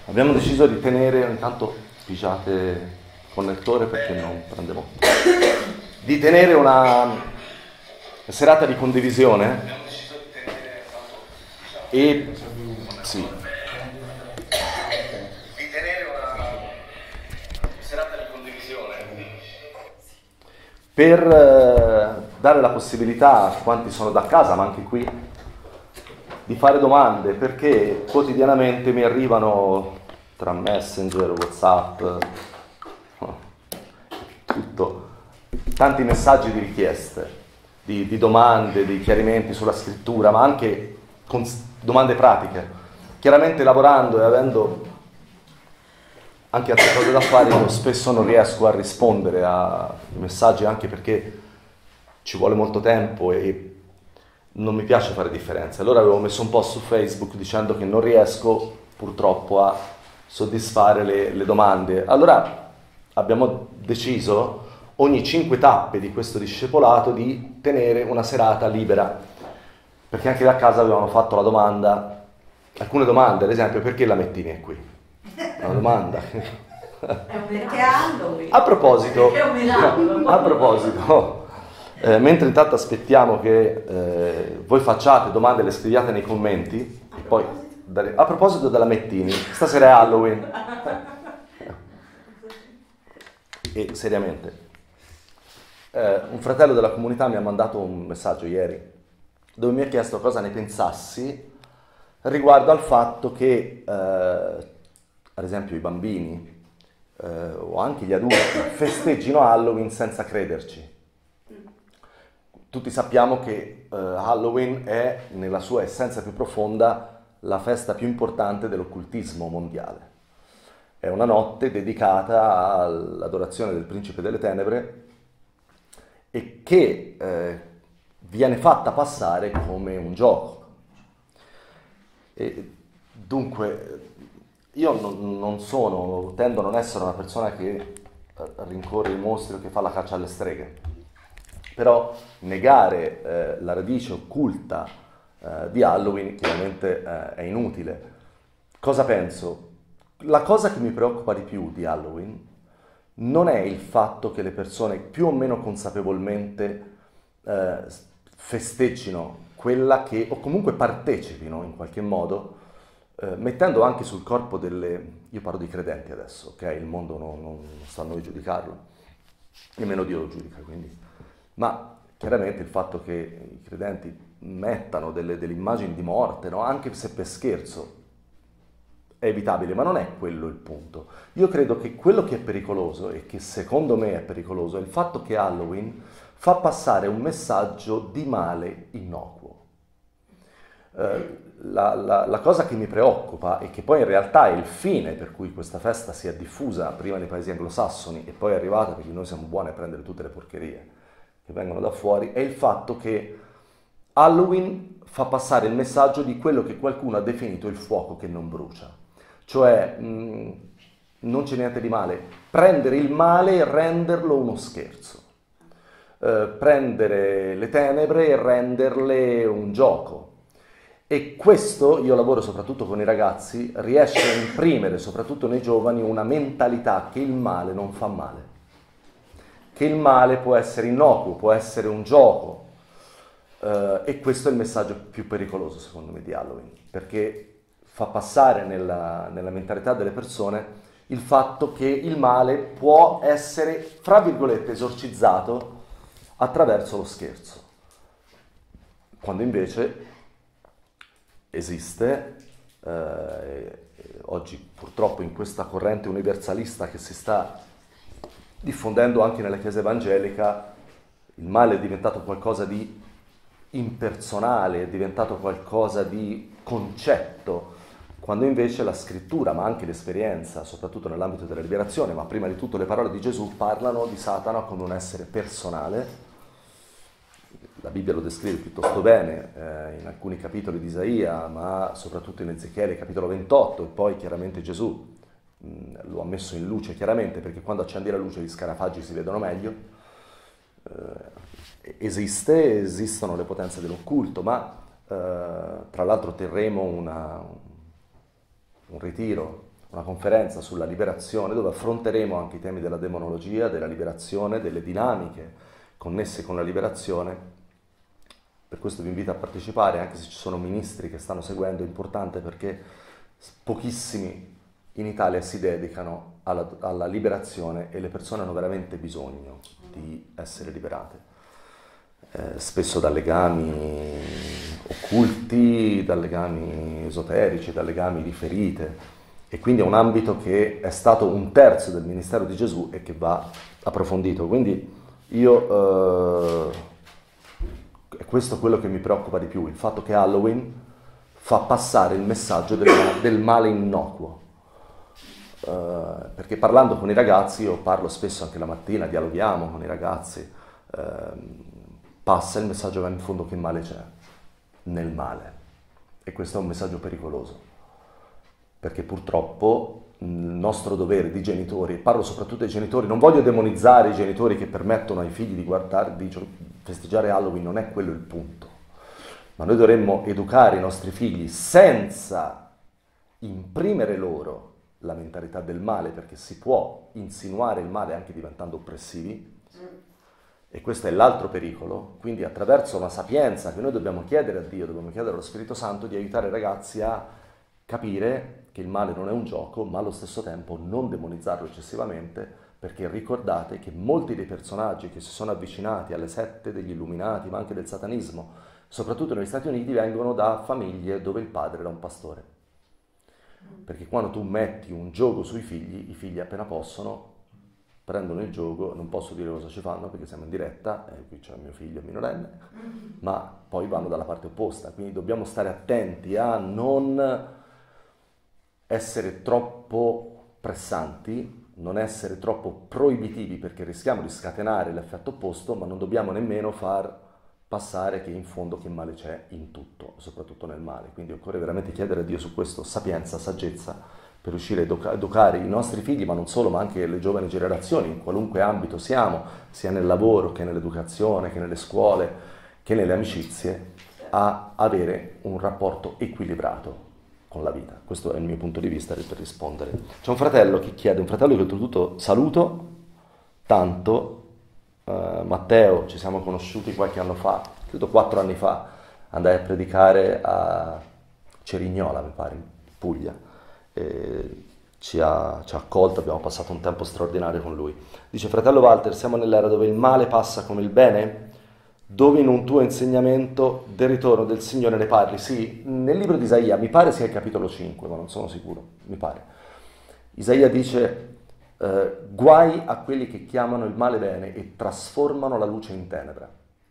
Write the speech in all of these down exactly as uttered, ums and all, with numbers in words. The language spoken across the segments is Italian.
Abbiamo deciso di tenere, intanto pigiate il connettore perché non prende molto, di tenere una serata di condivisione e sì, di tenere una serata di condivisione per eh, dare la possibilità a quanti sono da casa, ma anche qui, di fare domande, perché quotidianamente mi arrivano tra Messenger, WhatsApp, tutto, tanti messaggi di richieste, di, di domande, di chiarimenti sulla scrittura, ma anche con domande pratiche. Chiaramente lavorando e avendo anche altre cose da fare, io spesso non riesco a rispondere ai messaggi, anche perché ci vuole molto tempo e non mi piace fare differenze. Allora avevo messo un post su Facebook dicendo che non riesco purtroppo a soddisfare le, le domande. Allora abbiamo deciso ogni cinque tappe di questo discepolato di tenere una serata libera, perché anche da casa avevano fatto la domanda, alcune domande, ad esempio: perché la Mettini è qui? Una domanda. Perché Halloween? A proposito, Perché è un miracolo. a proposito, eh, mentre intanto aspettiamo che eh, voi facciate domande, le scriviate nei commenti, e poi dare- a proposito della Mettini, stasera è Halloween. E seriamente, eh, un fratello della comunità mi ha mandato un messaggio ieri dove mi ha chiesto cosa ne pensassi riguardo al fatto che, eh, ad esempio, i bambini eh, o anche gli adulti festeggino Halloween senza crederci. Tutti sappiamo che eh, Halloween è, nella sua essenza più profonda, la festa più importante dell'occultismo mondiale. È una notte dedicata all'adorazione del principe delle tenebre e che eh, viene fatta passare come un gioco. E dunque, io non, non sono, tendo a non essere una persona che rincorre i mostri o che fa la caccia alle streghe, però negare eh, la radice occulta eh, di Halloween chiaramente eh, è inutile. Cosa penso? La cosa che mi preoccupa di più di Halloween non è il fatto che le persone più o meno consapevolmente eh, festeggino quella che, o comunque partecipino in qualche modo, eh, mettendo anche sul corpo delle... Io parlo di credenti adesso, ok? Il mondo non, non sta a noi giudicarlo, nemmeno Dio lo giudica, quindi. Ma chiaramente il fatto che i credenti mettano delle, delle immagini di morte, no? Anche se per scherzo, è evitabile, ma non è quello il punto. Io credo che quello che è pericoloso, e che secondo me è pericoloso, è il fatto che Halloween fa passare un messaggio di male innocuo. Eh, la, la, la cosa che mi preoccupa, e che poi in realtà è il fine per cui questa festa si è diffusa prima nei paesi anglosassoni e poi è arrivata, perché noi siamo buoni a prendere tutte le porcherie che vengono da fuori, è il fatto che Halloween fa passare il messaggio di quello che qualcuno ha definito il fuoco che non brucia. Cioè, mh, non c'è niente di male, prendere il male e renderlo uno scherzo, eh, prendere le tenebre e renderle un gioco. E questo, io lavoro soprattutto con i ragazzi, riesce a imprimere soprattutto nei giovani una mentalità che il male non fa male, che il male può essere innocuo, può essere un gioco, eh, e questo è il messaggio più pericoloso secondo me di Halloween, perché fa passare nella, nella mentalità delle persone il fatto che il male può essere, fra virgolette, esorcizzato attraverso lo scherzo, quando invece esiste, eh, oggi purtroppo in questa corrente universalista che si sta diffondendo anche nella Chiesa evangelica, il male è diventato qualcosa di impersonale, è diventato qualcosa di concetto, quando invece la scrittura, ma anche l'esperienza, soprattutto nell'ambito della liberazione, ma prima di tutto le parole di Gesù, parlano di Satana come un essere personale. La Bibbia lo descrive piuttosto bene eh, in alcuni capitoli di Isaia, ma soprattutto in Ezechiele capitolo ventotto, e poi chiaramente Gesù mh, lo ha messo in luce chiaramente, perché quando accendi la luce gli scarafaggi si vedono meglio. Eh, esiste, esistono le potenze dell'occulto, ma eh, tra l'altro terremo una, un ritiro una conferenza sulla liberazione dove affronteremo anche i temi della demonologia, della liberazione, delle dinamiche connesse con la liberazione. Per questo vi invito a partecipare, anche se ci sono ministri che stanno seguendo, è importante perché pochissimi in Italia si dedicano alla, alla liberazione e le persone hanno veramente bisogno di essere liberate. Eh, spesso da legami occulti, da legami esoterici, da legami di ferite, e quindi è un ambito che è stato un terzo del ministero di Gesù e che va approfondito. Quindi io, eh, è questo quello che mi preoccupa di più, il fatto che Halloween fa passare il messaggio del, del male innocuo. Uh, perché parlando con i ragazzi, io parlo spesso anche la mattina, dialoghiamo con i ragazzi, uh, passa il messaggio che in fondo che male c'è nel male, e questo è un messaggio pericoloso, perché purtroppo il nostro dovere di genitori, parlo soprattutto ai genitori, non voglio demonizzare i genitori che permettono ai figli di guardare, di festeggiare Halloween, non è quello il punto, ma noi dovremmo educare i nostri figli senza imprimere loro la mentalità del male, perché si può insinuare il male anche diventando oppressivi, e questo è l'altro pericolo. Quindi attraverso una sapienza che noi dobbiamo chiedere a Dio, dobbiamo chiedere allo Spirito Santo di aiutare i ragazzi a capire che il male non è un gioco, ma allo stesso tempo non demonizzarlo eccessivamente, perché ricordate che molti dei personaggi che si sono avvicinati alle sette degli Illuminati, ma anche del satanismo, soprattutto negli Stati Uniti, vengono da famiglie dove il padre era un pastore. Perché quando tu metti un gioco sui figli, i figli appena possono prendono il gioco, non posso dire cosa ci fanno perché siamo in diretta, e qui c'è mio figlio minorenne, ma poi vanno dalla parte opposta. Quindi dobbiamo stare attenti a non essere troppo pressanti, non essere troppo proibitivi, perché rischiamo di scatenare l'effetto opposto, ma non dobbiamo nemmeno far passare che in fondo che male c'è in tutto, soprattutto nel male. Quindi occorre veramente chiedere a Dio su questo sapienza, saggezza, per riuscire a educa- educare i nostri figli, ma non solo, ma anche le giovani generazioni, in qualunque ambito siamo, sia nel lavoro, che nell'educazione, che nelle scuole, che nelle amicizie, a avere un rapporto equilibrato con la vita. Questo è il mio punto di vista per rispondere. C'è un fratello che chiede, un fratello che oltretutto saluto tanto, Uh, Matteo, ci siamo conosciuti qualche anno fa, credo quattro anni fa, andai a predicare a Cerignola, mi pare, in Puglia, e ci ha, ci ha accolto, abbiamo passato un tempo straordinario con lui. Dice: fratello Walter, siamo nell'era dove il male passa come il bene, dove in un tuo insegnamento del ritorno del Signore ne parli. Sì, nel libro di Isaia, mi pare sia il capitolo cinque, ma non sono sicuro, mi pare. Isaia dice: Uh, guai a quelli che chiamano il male bene e trasformano la luce in tenebra.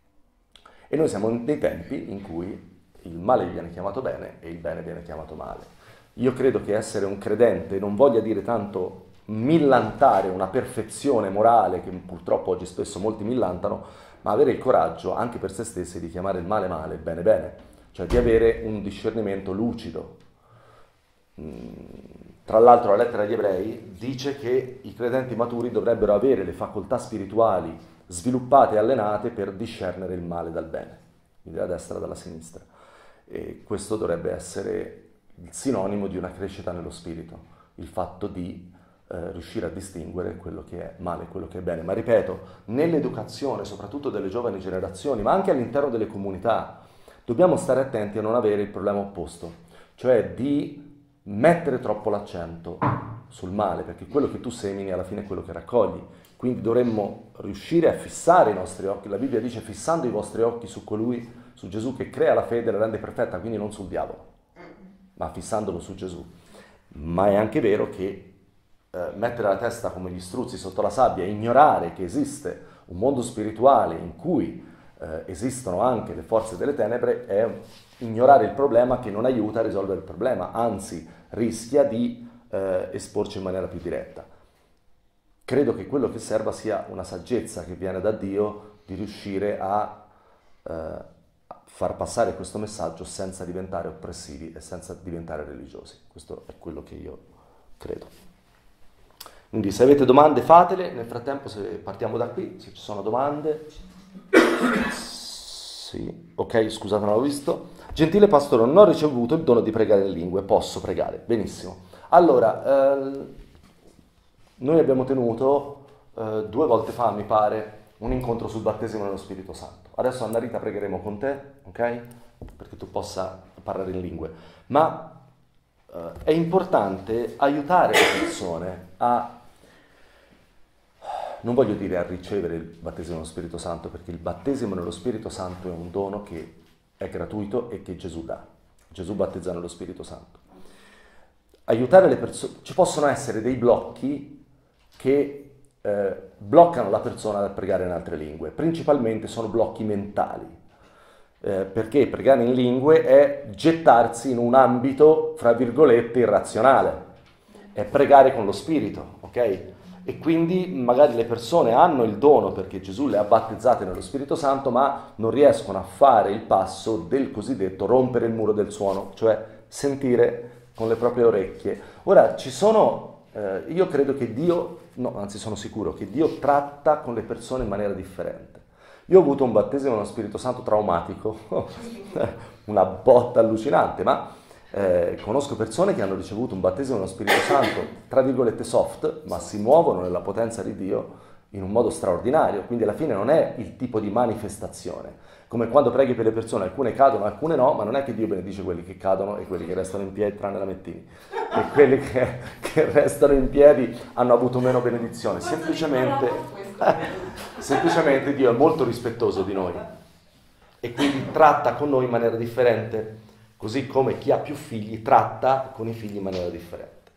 E noi siamo nei tempi in cui il male viene chiamato bene e il bene viene chiamato male. Io credo che essere un credente non voglia dire tanto millantare una perfezione morale, che purtroppo oggi spesso molti millantano, ma avere il coraggio anche per se stessi di chiamare il male male, il bene bene, cioè di avere un discernimento lucido. Mm. Tra l'altro la lettera agli ebrei dice che i credenti maturi dovrebbero avere le facoltà spirituali sviluppate e allenate per discernere il male dal bene, quindi dalla destra e dalla sinistra. E questo dovrebbe essere il sinonimo di una crescita nello spirito, il fatto di eh, riuscire a distinguere quello che è male e quello che è bene. Ma ripeto, nell'educazione, soprattutto delle giovani generazioni, ma anche all'interno delle comunità, dobbiamo stare attenti a non avere il problema opposto, cioè di mettere troppo l'accento sul male, perché quello che tu semini alla fine è quello che raccogli. Quindi dovremmo riuscire a fissare i nostri occhi. La Bibbia dice: fissando i vostri occhi su colui, su Gesù che crea la fede e la rende perfetta, quindi non sul diavolo, ma fissandolo su Gesù. Ma è anche vero che eh, mettere la testa come gli struzzi sotto la sabbia e ignorare che esiste un mondo spirituale in cui eh, esistono anche le forze delle tenebre è ignorare il problema, che non aiuta a risolvere il problema, anzi rischia di eh, esporci in maniera più diretta. Credo che quello che serva sia una saggezza che viene da Dio, di riuscire a, eh, a far passare questo messaggio senza diventare oppressivi e senza diventare religiosi. Questo è quello che io credo. Quindi se avete domande fatele, nel frattempo se partiamo da qui, se ci sono domande. Sì, ok, scusate, non l'ho visto. Gentile pastore, non ho ricevuto il dono di pregare in lingue, posso pregare? Benissimo. Allora, eh, noi abbiamo tenuto eh, due volte fa, mi pare, un incontro sul battesimo nello Spirito Santo. Adesso Anna Rita pregheremo con te, ok? Perché tu possa parlare in lingue. Ma eh, è importante aiutare le persone a, non voglio dire a ricevere il battesimo nello Spirito Santo, perché il battesimo nello Spirito Santo è un dono che è gratuito e che Gesù dà. Gesù battezza nello Spirito Santo. Aiutare le persone, ci possono essere dei blocchi che eh, bloccano la persona dal pregare in altre lingue, principalmente sono blocchi mentali, eh, perché pregare in lingue è gettarsi in un ambito, fra virgolette, irrazionale, è pregare con lo Spirito, ok? E quindi magari le persone hanno il dono perché Gesù le ha battezzate nello Spirito Santo, ma non riescono a fare il passo del cosiddetto rompere il muro del suono, cioè sentire con le proprie orecchie. Ora, ci sono, eh, io credo che Dio, no, anzi sono sicuro, che Dio tratta con le persone in maniera differente. Io ho avuto un battesimo nello Spirito Santo traumatico, una botta allucinante, ma eh, conosco persone che hanno ricevuto un battesimo nello Spirito Santo, tra virgolette soft, ma si muovono nella potenza di Dio in un modo straordinario, quindi alla fine non è il tipo di manifestazione. Come quando preghi per le persone, alcune cadono, alcune no, ma non è che Dio benedice quelli che cadono e quelli che restano in piedi, tranne la Mettini. E quelli che, che restano in piedi hanno avuto meno benedizione. Semplicemente, semplicemente Dio è molto rispettoso di noi e quindi tratta con noi in maniera differente, così come chi ha più figli tratta con i figli in maniera differente.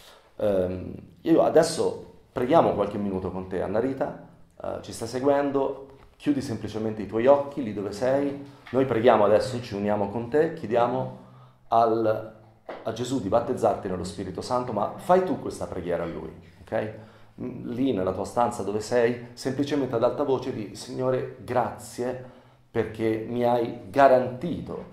Um, io adesso preghiamo qualche minuto con te, Anna Rita, uh, ci sta seguendo. Chiudi semplicemente i tuoi occhi lì dove sei, noi preghiamo adesso, ci uniamo con te, chiediamo al, a Gesù di battezzarti nello Spirito Santo, ma fai tu questa preghiera a Lui, ok? Lì nella tua stanza dove sei, semplicemente ad alta voce di Signore, grazie perché mi hai garantito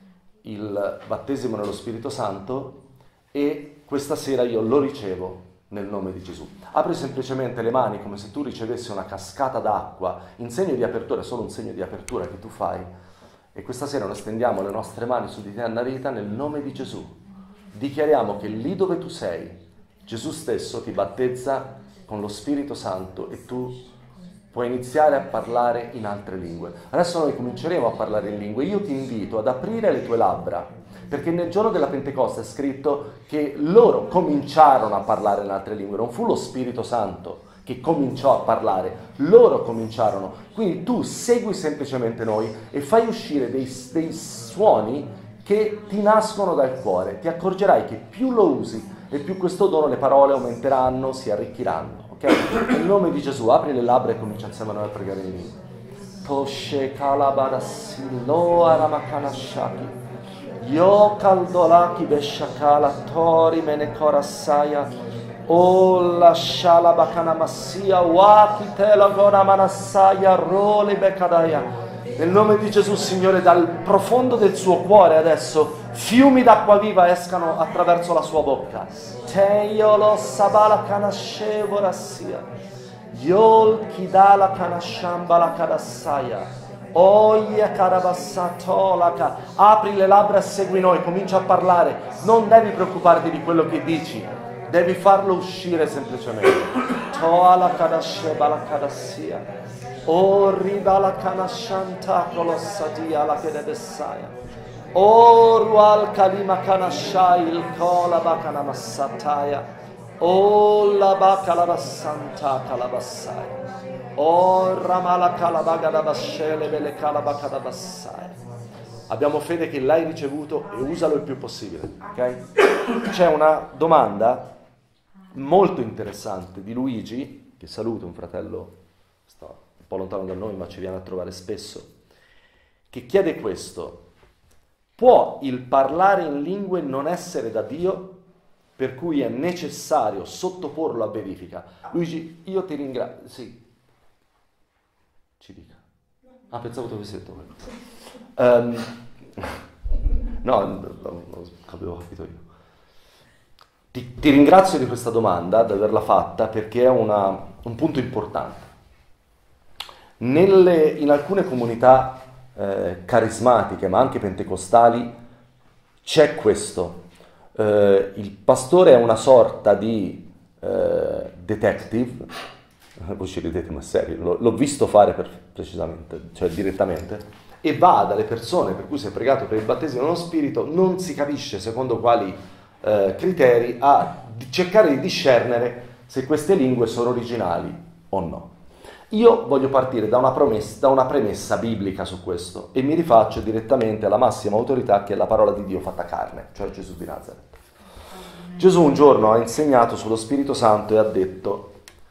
il battesimo nello Spirito Santo e questa sera io lo ricevo nel nome di Gesù. Apri semplicemente le mani come se tu ricevessi una cascata d'acqua in segno di apertura, è solo un segno di apertura che tu fai, e questa sera noi stendiamo le nostre mani su di te, Anna Rita, nel nome di Gesù. Dichiariamo che lì dove tu sei, Gesù stesso ti battezza con lo Spirito Santo e tu puoi iniziare a parlare in altre lingue. Adesso noi cominceremo a parlare in lingue. Io ti invito ad aprire le tue labbra, perché nel giorno della Pentecoste è scritto che loro cominciarono a parlare in altre lingue, non fu lo Spirito Santo che cominciò a parlare, loro cominciarono. Quindi tu segui semplicemente noi e fai uscire dei, dei suoni che ti nascono dal cuore. Ti accorgerai che più lo usi e più questo dono, le parole aumenteranno, si arricchiranno. Ok? Nel nome di Gesù, apri le labbra e comincia insieme a noi a pregare in lingua. Toshe kalabadasilo aramakanashaki. Yo kaldolaki beshakala tori menekorasaya o la shala bakana massia waki tela gora manasaya role bekadaya. Nel nome di Gesù, Signore, dal profondo del suo cuore adesso fiumi d'acqua viva escano attraverso la sua bocca. Te io lo sabala kanashevorassia yol kidala kanashambala kadasaya. Oye carabassatolaka, apri le labbra e segui noi, comincia a parlare, non devi preoccuparti di quello che dici, devi farlo uscire semplicemente. Toala kadasheba la kadassia, o ribala kanashanta colossadia la kedebessaia, o rual kalima kanashai il kola bakana massataia, o la bakalabassanta kalabassai. Oh, ramala calabagadabassele belle calabacadabassai. Abbiamo fede che l'hai ricevuto e usalo il più possibile, ok? C'è una domanda molto interessante di Luigi, che saluto, un fratello, sta un po' lontano da noi ma ci viene a trovare spesso, che chiede questo: può il parlare in lingue non essere da Dio, per cui è necessario sottoporlo a verifica? Luigi, io ti ringrazio. Sì. Ci dica. Ah, pensavo tu avessi detto quello. Um, no, non, non avevo capito io. Ti, ti ringrazio di questa domanda, di averla fatta, perché è una, un punto importante. Nelle, in alcune comunità eh, carismatiche, ma anche pentecostali, c'è questo. eh, il pastore è una sorta di eh, detective, voi ci ridete ma serio, l'ho visto fare per, precisamente, cioè direttamente, e va dalle persone per cui si è pregato per il battesimo nello Spirito, non si capisce secondo quali eh, criteri, a cercare di discernere se queste lingue sono originali o no. Io voglio partire da una, promessa, da una premessa biblica su questo e mi rifaccio direttamente alla massima autorità che è la parola di Dio fatta carne, cioè Gesù di Nazaret. Gesù un giorno ha insegnato sullo Spirito Santo e ha detto: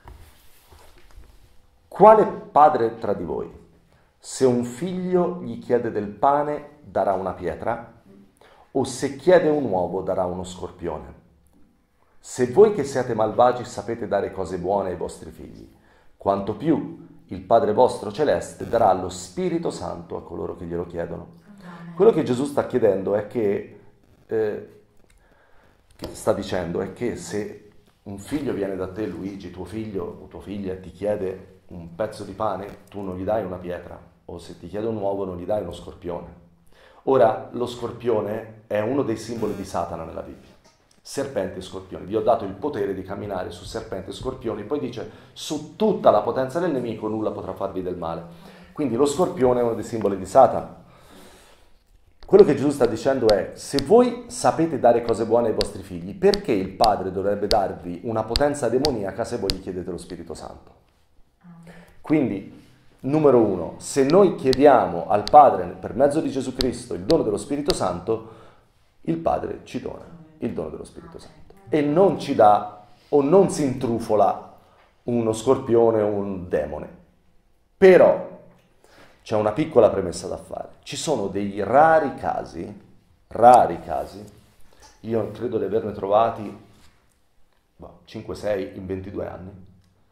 quale padre tra di voi, se un figlio gli chiede del pane, darà una pietra? O se chiede un uovo, darà uno scorpione? Se voi che siete malvagi sapete dare cose buone ai vostri figli, quanto più il Padre vostro celeste darà lo Spirito Santo a coloro che glielo chiedono. Quello che Gesù sta chiedendo è che, eh, che sta dicendo è che se un figlio viene da te, Luigi, tuo figlio o tua figlia, ti chiede un pezzo di pane, tu non gli dai una pietra, o se ti chiede un uovo non gli dai uno scorpione. Ora, lo scorpione è uno dei simboli di Satana nella Bibbia. Serpenti e scorpioni. Vi ho dato il potere di camminare su serpenti e scorpioni. Poi dice, su tutta la potenza del nemico nulla potrà farvi del male. Quindi lo scorpione è uno dei simboli di Satana. Quello che Gesù sta dicendo è: se voi sapete dare cose buone ai vostri figli, perché il Padre dovrebbe darvi una potenza demoniaca se voi gli chiedete lo Spirito Santo? Quindi, numero uno, se noi chiediamo al Padre per mezzo di Gesù Cristo il dono dello Spirito Santo, il Padre ci dona il dono dello Spirito Santo e non ci dà o non si intrufola uno scorpione o un demone. Però c'è una piccola premessa da fare: ci sono dei rari casi, rari casi, io credo di averne trovati cinque sei in ventidue anni,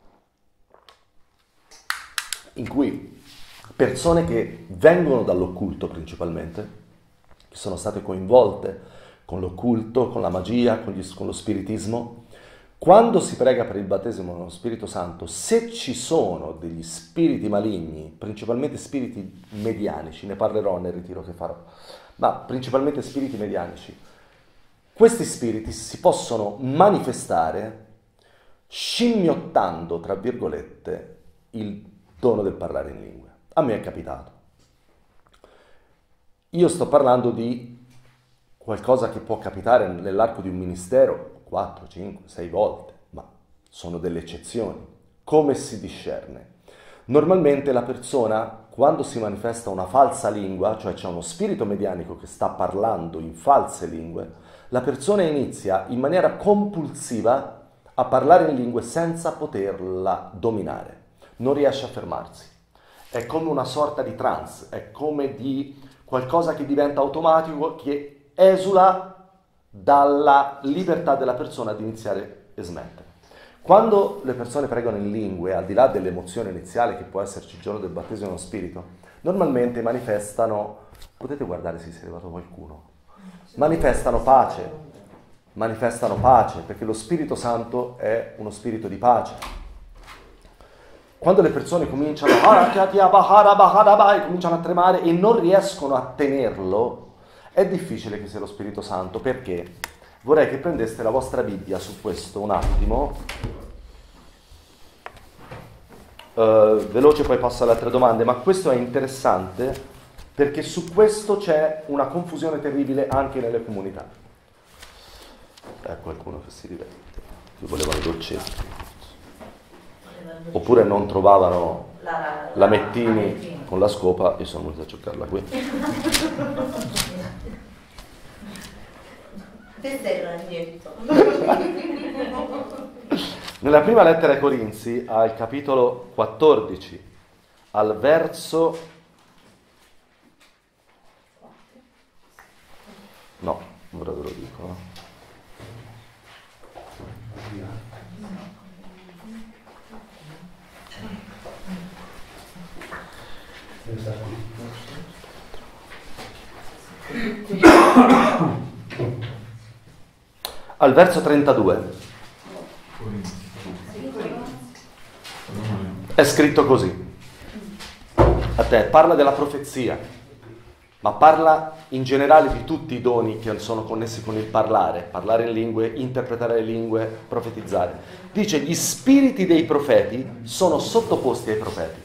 in cui persone che vengono dall'occulto principalmente, che sono state coinvolte con l'occulto, con la magia, con, gli, con lo spiritismo, quando si prega per il battesimo nello Spirito Santo, se ci sono degli spiriti maligni, principalmente spiriti medianici, ne parlerò nel ritiro che farò, ma principalmente spiriti medianici, questi spiriti si possono manifestare scimmiottando, tra virgolette, il dono del parlare in lingue. A me è capitato. Io sto parlando di qualcosa che può capitare nell'arco di un ministero quattro, cinque, sei volte, ma sono delle eccezioni. Come si discerne? Normalmente la persona, quando si manifesta una falsa lingua, cioè c'è uno spirito medianico che sta parlando in false lingue, la persona inizia in maniera compulsiva a parlare in lingue senza poterla dominare. Non riesce a fermarsi. È come una sorta di trance, è come di qualcosa che diventa automatico, che esula dalla libertà della persona di iniziare e smettere. Quando le persone pregano in lingue, al di là dell'emozione iniziale che può esserci il giorno del battesimo nello Spirito, normalmente manifestano, potete guardare se si è arrivato qualcuno, manifestano pace, manifestano pace, perché lo Spirito Santo è uno spirito di pace. Quando le persone cominciano a, cominciano a tremare e non riescono a tenerlo, è difficile che sia lo Spirito Santo. Perché? Vorrei che prendeste la vostra Bibbia su questo un attimo. Uh, veloce, poi passo alle altre domande, ma questo è interessante perché su questo c'è una confusione terribile anche nelle comunità. È qualcuno che si diverte, che volevano i dolcetti. Oppure non trovavano la, la Mettini con la scopa e sono venuti a cercarla qui. Nella prima lettera ai Corinzi, al capitolo quattordici, al verso... No, ora ve lo dico. No? Al verso trentadue è scritto così. A te parla della profezia. ma parla in generale di tutti i doni che sono connessi con il parlare, parlare in lingue, interpretare le lingue, profetizzare. Dice gli spiriti dei profeti sono sottoposti ai profeti.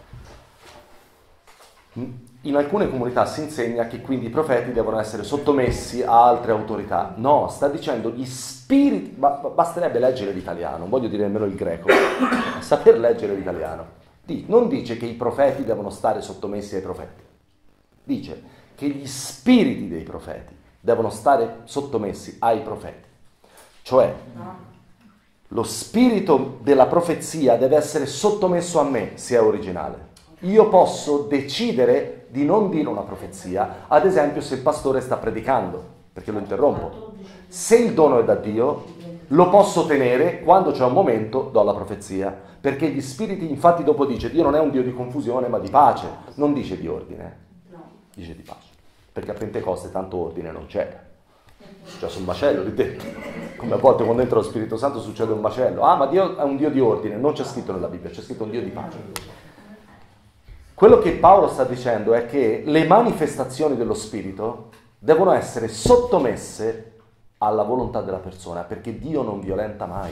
In alcune comunità si insegna che quindi i profeti devono essere sottomessi a altre autorità. No, sta dicendo gli spiriti, ma basterebbe leggere l'italiano, non voglio dire nemmeno il greco, saper leggere l'italiano. Non dice che i profeti devono stare sottomessi ai profeti. Dice che gli spiriti dei profeti devono stare sottomessi ai profeti. Cioè, lo spirito della profezia deve essere sottomesso a me, se è originale. Io posso decidere di non dire una profezia, ad esempio se il pastore sta predicando, perché lo interrompo. Se il dono è da Dio, lo posso tenere, quando c'è un momento do la profezia, perché gli spiriti, infatti dopo dice, Dio non è un Dio di confusione ma di pace, non dice di ordine, dice di pace, perché a Pentecoste tanto ordine non c'era, cioè sul macello lì dentro, come a volte quando entra lo Spirito Santo succede un macello, ah ma Dio è un Dio di ordine, non c'è scritto nella Bibbia, c'è scritto un Dio di pace. Quello che Paolo sta dicendo è che le manifestazioni dello Spirito devono essere sottomesse alla volontà della persona, perché Dio non violenta mai.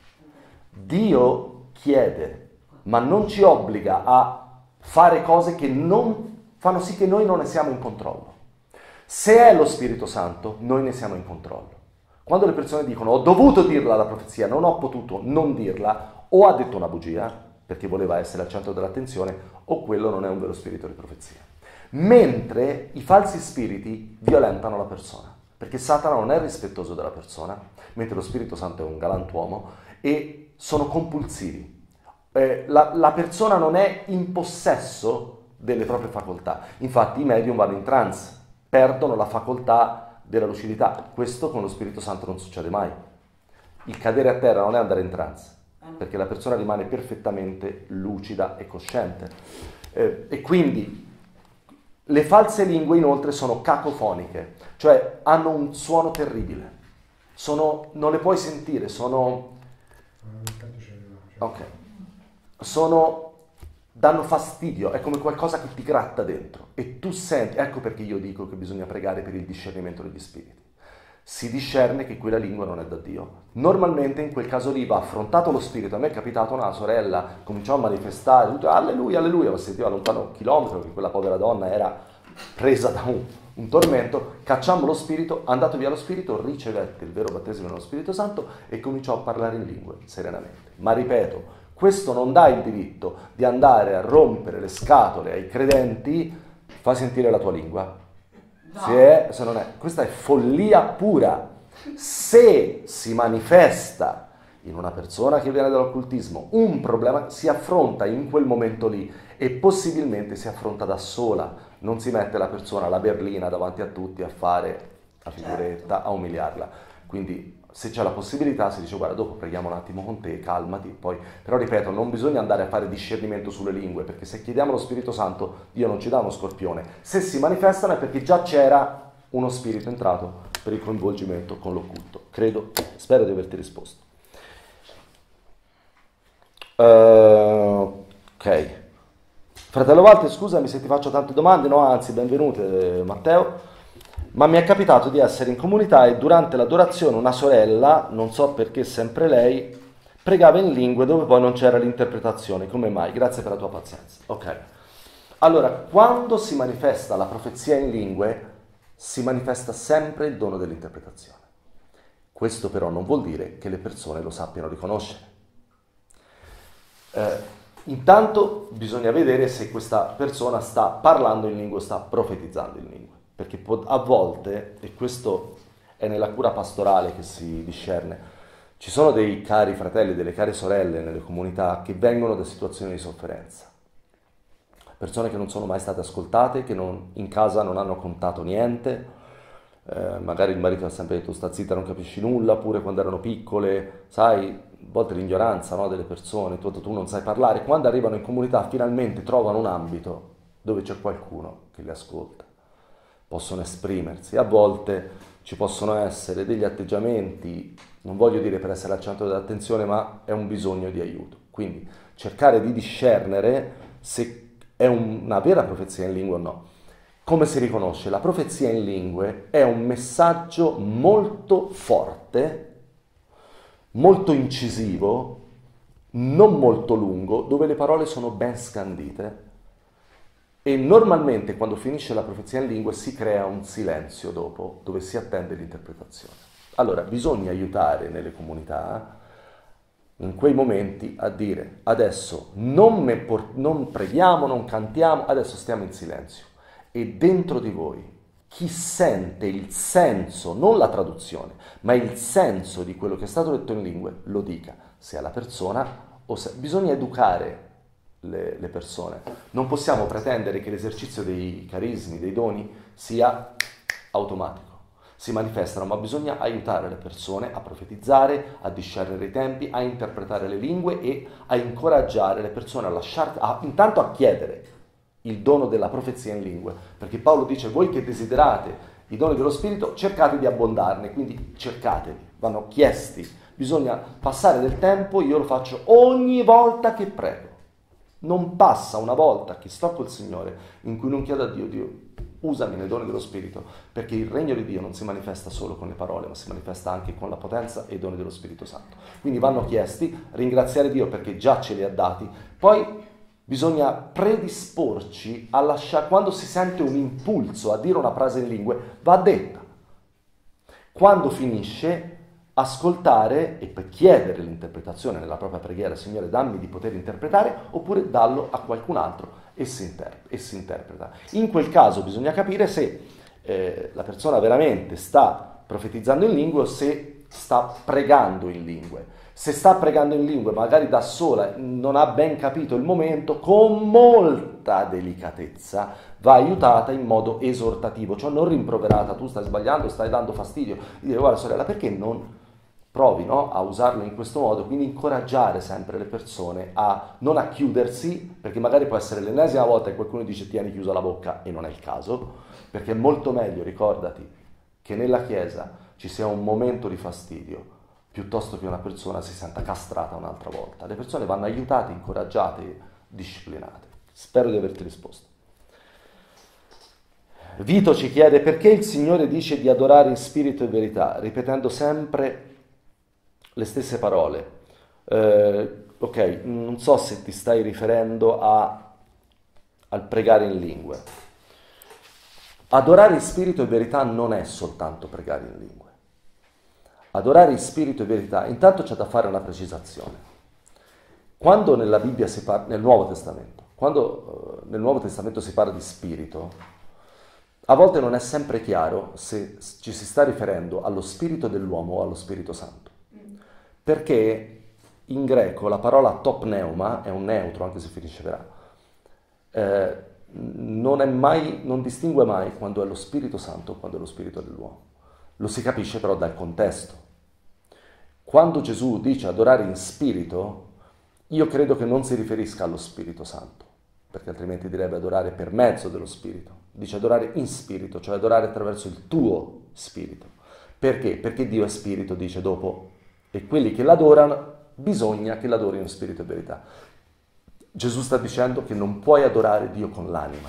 Dio chiede, ma non ci obbliga a fare cose che non fanno sì che noi non ne siamo in controllo. Se è lo Spirito Santo, noi ne siamo in controllo. Quando le persone dicono ho dovuto dirla la profezia, non ho potuto non dirla, o ha detto una bugia, perché voleva essere al centro dell'attenzione, o quello non è un vero spirito di profezia. Mentre i falsi spiriti violentano la persona, perché Satana non è rispettoso della persona, mentre lo Spirito Santo è un galantuomo, e sono compulsivi. Eh, la, la persona non è in possesso delle proprie facoltà. Infatti i medium vanno in trance, perdono la facoltà della lucidità. Questo con lo Spirito Santo non succede mai. Il cadere a terra non è andare in trance, perché la persona rimane perfettamente lucida e cosciente. Eh, e quindi le false lingue inoltre sono cacofoniche, cioè hanno un suono terribile, sono, non le puoi sentire, sono, ok, sono, danno fastidio, è come qualcosa che ti gratta dentro e tu senti, ecco perché io dico che bisogna pregare per il discernimento degli spiriti. Si discerne che quella lingua non è da Dio. Normalmente in quel caso lì va affrontato lo spirito. A me è capitato una sorella, cominciò a manifestare, tutto, alleluia, alleluia, ma sentiva lontano un chilometro che quella povera donna era presa da un, un tormento, cacciammo lo spirito, andato via lo spirito, ricevette il vero battesimo nello Spirito Santo e cominciò a parlare in lingue serenamente. Ma ripeto, questo non dà il diritto di andare a rompere le scatole ai credenti, fai sentire la tua lingua. No. Se, è, se non è, questa è follia pura. Se si manifesta in una persona che viene dall'occultismo un problema, si affronta in quel momento lì e possibilmente si affronta da sola, non si mette la persona alla berlina davanti a tutti a fare la figuretta, certo, a umiliarla. Quindi se c'è la possibilità si dice guarda dopo preghiamo un attimo con te, calmati, poi però ripeto non bisogna andare a fare discernimento sulle lingue, perché se chiediamo lo Spirito Santo Dio non ci dà uno scorpione, se si manifestano è perché già c'era uno spirito entrato per il coinvolgimento con l'occulto. Credo, spero di averti risposto. Uh, ok, fratello Walter, scusami se ti faccio tante domande, no anzi benvenute Matteo. Ma mi è capitato di essere in comunità e durante l'adorazione una sorella, non so perché sempre lei, pregava in lingue dove poi non c'era l'interpretazione. Come mai? Grazie per la tua pazienza. Ok. Allora, quando si manifesta la profezia in lingue, si manifesta sempre il dono dell'interpretazione. Questo però non vuol dire che le persone lo sappiano riconoscere. Eh, intanto bisogna vedere se questa persona sta parlando in lingua o sta profetizzando in lingua. Perché a volte, e questo è nella cura pastorale che si discerne, ci sono dei cari fratelli, delle care sorelle nelle comunità che vengono da situazioni di sofferenza. Persone che non sono mai state ascoltate, che non, in casa non hanno contato niente, eh, magari il marito ha sempre detto sta zitta, non capisci nulla, pure quando erano piccole, sai, a volte l'ignoranza, no, delle persone, tu, tu non sai parlare. Quando arrivano in comunità finalmente trovano un ambito dove c'è qualcuno che li ascolta. Possono esprimersi, a volte ci possono essere degli atteggiamenti, non voglio dire per essere al centro dell'attenzione, ma è un bisogno di aiuto. Quindi cercare di discernere se è una vera profezia in lingua o no. come si riconosce? La profezia in lingue è un messaggio molto forte, molto incisivo, non molto lungo, dove le parole sono ben scandite e normalmente quando finisce la profezia in lingue si crea un silenzio dopo, dove si attende l'interpretazione. Allora, bisogna aiutare nelle comunità in quei momenti a dire adesso non, me por- non preghiamo, non cantiamo, adesso stiamo in silenzio. E dentro di voi chi sente il senso, non la traduzione, ma il senso di quello che è stato detto in lingue, lo dica, sia la persona o se... Bisogna educare le, le persone. Non possiamo pretendere che l'esercizio dei carismi, dei doni, sia automatico. Si manifestano, ma bisogna aiutare le persone a profetizzare, a discernere i tempi, a interpretare le lingue e a incoraggiare le persone a lasciare, a, intanto a chiedere il dono della profezia in lingue, perché Paolo dice voi che desiderate i doni dello Spirito cercate di abbondarne, quindi cercateli, vanno chiesti, bisogna passare del tempo, io lo faccio ogni volta che prego, non passa una volta che sto col Signore in cui non chiedo a Dio, Dio usami nei doni dello Spirito, perché il regno di Dio non si manifesta solo con le parole, ma si manifesta anche con la potenza e i doni dello Spirito Santo. Quindi vanno chiesti, ringraziare Dio perché già ce li ha dati, poi bisogna predisporci a lasciare, quando si sente un impulso a dire una frase in lingue, va detta. Quando finisce, ascoltare e per chiedere l'interpretazione nella propria preghiera, Signore dammi di poter interpretare, oppure dallo a qualcun altro e si, interp- e si interpreta. In quel caso bisogna capire se eh, la persona veramente sta profetizzando in lingue o se sta pregando in lingue. Se sta pregando in lingue, magari da sola, non ha ben capito il momento, con molta delicatezza va aiutata in modo esortativo, cioè non rimproverata, tu stai sbagliando, stai dando fastidio. Dire, guarda sorella, perché non provi no, a usarlo in questo modo? Quindi incoraggiare sempre le persone a non a chiudersi, perché magari può essere l'ennesima volta che qualcuno dice tieni chiusa la bocca e non è il caso, perché è molto meglio, ricordati, che nella Chiesa ci sia un momento di fastidio, piuttosto che una persona si senta castrata un'altra volta. Le persone vanno aiutate, incoraggiate, disciplinate. Spero di averti risposto. Vito ci chiede perché il Signore dice di adorare in spirito e verità, ripetendo sempre le stesse parole. Eh, ok, non so se ti stai riferendo a, al pregare in lingue. Adorare in spirito e verità non è soltanto pregare in lingue. Adorare in spirito e verità, intanto c'è da fare una precisazione. Quando nella Bibbia si parla, nel Nuovo Testamento, quando uh, nel Nuovo Testamento si parla di spirito, a volte non è sempre chiaro se ci si sta riferendo allo spirito dell'uomo o allo Spirito Santo. Perché in greco la parola topneuma è un neutro, anche se finisce verà, eh, non è mai, non distingue mai quando è lo Spirito Santo o quando è lo spirito dell'uomo. Lo si capisce però dal contesto. Quando Gesù dice adorare in spirito, io credo che non si riferisca allo Spirito Santo, perché altrimenti direbbe adorare per mezzo dello Spirito. Dice adorare in spirito, cioè adorare attraverso il tuo spirito. Perché? Perché Dio è spirito, dice dopo, e quelli che l'adorano bisogna che l'adorino in spirito e verità. Gesù sta dicendo che non puoi adorare Dio con l'anima.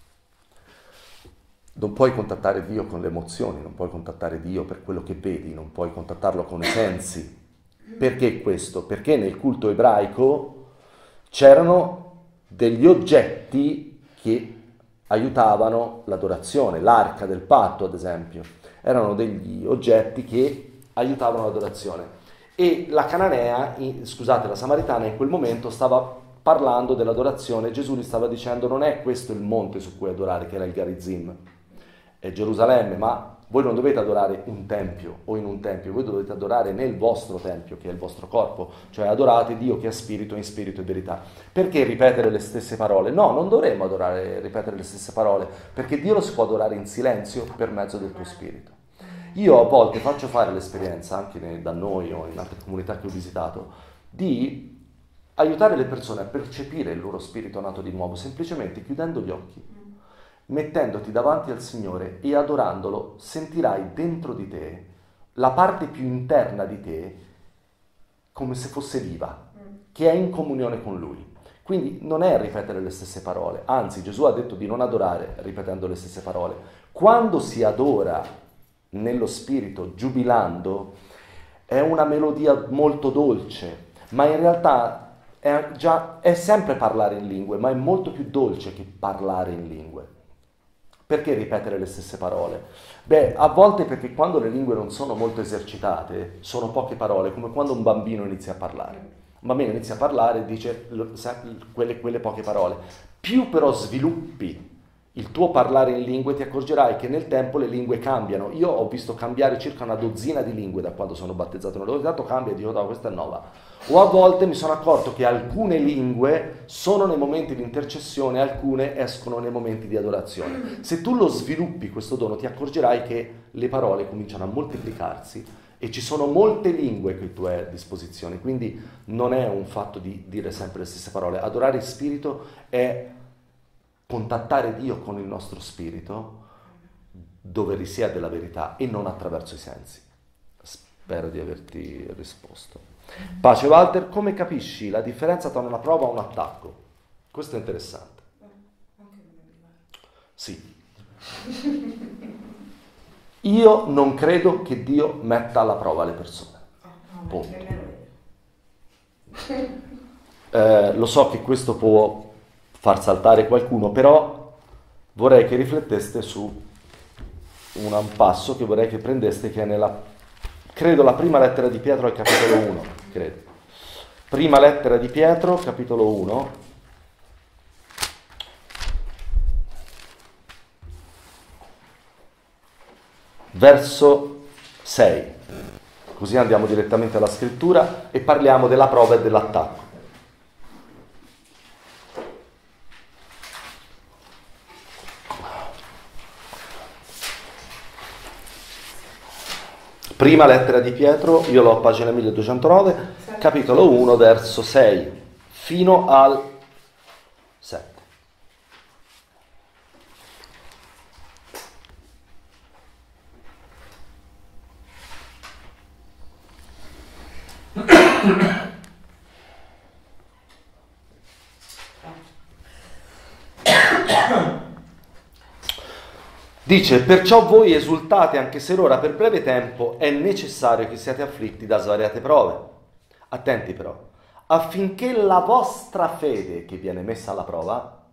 Non puoi contattare Dio con le emozioni, non puoi contattare Dio per quello che vedi, non puoi contattarlo con i sensi. Perché questo? Perché nel culto ebraico c'erano degli oggetti che aiutavano l'adorazione, l'arca del patto ad esempio, erano degli oggetti che aiutavano l'adorazione. E la cananea, scusate, la samaritana in quel momento stava parlando dell'adorazione, Gesù gli stava dicendo non è questo il monte su cui adorare, che era il Garizim, è Gerusalemme, ma voi non dovete adorare un tempio o in un tempio, voi dovete adorare nel vostro tempio, che è il vostro corpo, cioè adorate Dio che è spirito, in spirito e verità. Perché ripetere le stesse parole? No, non dovremmo adorare, ripetere le stesse parole, perché Dio lo si può adorare in silenzio per mezzo del tuo spirito. Io a volte faccio fare l'esperienza, anche da noi o in altre comunità che ho visitato, di aiutare le persone a percepire il loro spirito nato di nuovo, semplicemente chiudendo gli occhi. Mettendoti davanti al Signore e adorandolo, sentirai dentro di te la parte più interna di te come se fosse viva, che è in comunione con Lui. Quindi non è ripetere le stesse parole, anzi Gesù ha detto di non adorare ripetendo le stesse parole. Quando si adora nello spirito, giubilando, è una melodia molto dolce, ma in realtà è, già, è sempre parlare in lingue, ma è molto più dolce che parlare in lingue. Perché ripetere le stesse parole? Beh, a volte perché quando le lingue non sono molto esercitate, sono poche parole, come quando un bambino inizia a parlare. Un bambino inizia a parlare e dice quelle, quelle poche parole. Più però sviluppi il tuo parlare in lingue, ti accorgerai che nel tempo le lingue cambiano. Io ho visto cambiare circa una dozzina di lingue da quando sono battezzato. Ogni tanto cambia e dico, no, questa è nuova. O a volte mi sono accorto che alcune lingue sono nei momenti di intercessione, alcune escono nei momenti di adorazione. Se tu lo sviluppi questo dono, ti accorgerai che le parole cominciano a moltiplicarsi e ci sono molte lingue che tu hai a disposizione. Quindi non è un fatto di dire sempre le stesse parole. Adorare il spirito è contattare Dio con il nostro spirito dove risiede la verità e non attraverso i sensi. Spero di averti risposto. Pace Walter, come capisci la differenza tra una prova e un attacco? Questo è interessante. Sì. Io non credo che Dio metta alla prova le persone. Punto. Eh, lo so che questo può far saltare qualcuno, però vorrei che rifletteste su un passo che vorrei che prendeste, che è nella, credo, la prima lettera di Pietro al capitolo uno, credo. Prima lettera di Pietro, capitolo uno. Verso sei. Così andiamo direttamente alla scrittura e parliamo della prova e dell'attacco. Prima lettera di Pietro, io l'ho a pagina milleduecentonove, capitolo uno, verso sei, fino al sette. Dice, perciò voi esultate anche se ora per breve tempo è necessario che siate afflitti da svariate prove. Attenti però, affinché la vostra fede che viene messa alla prova,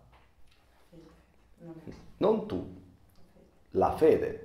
non tu, la fede,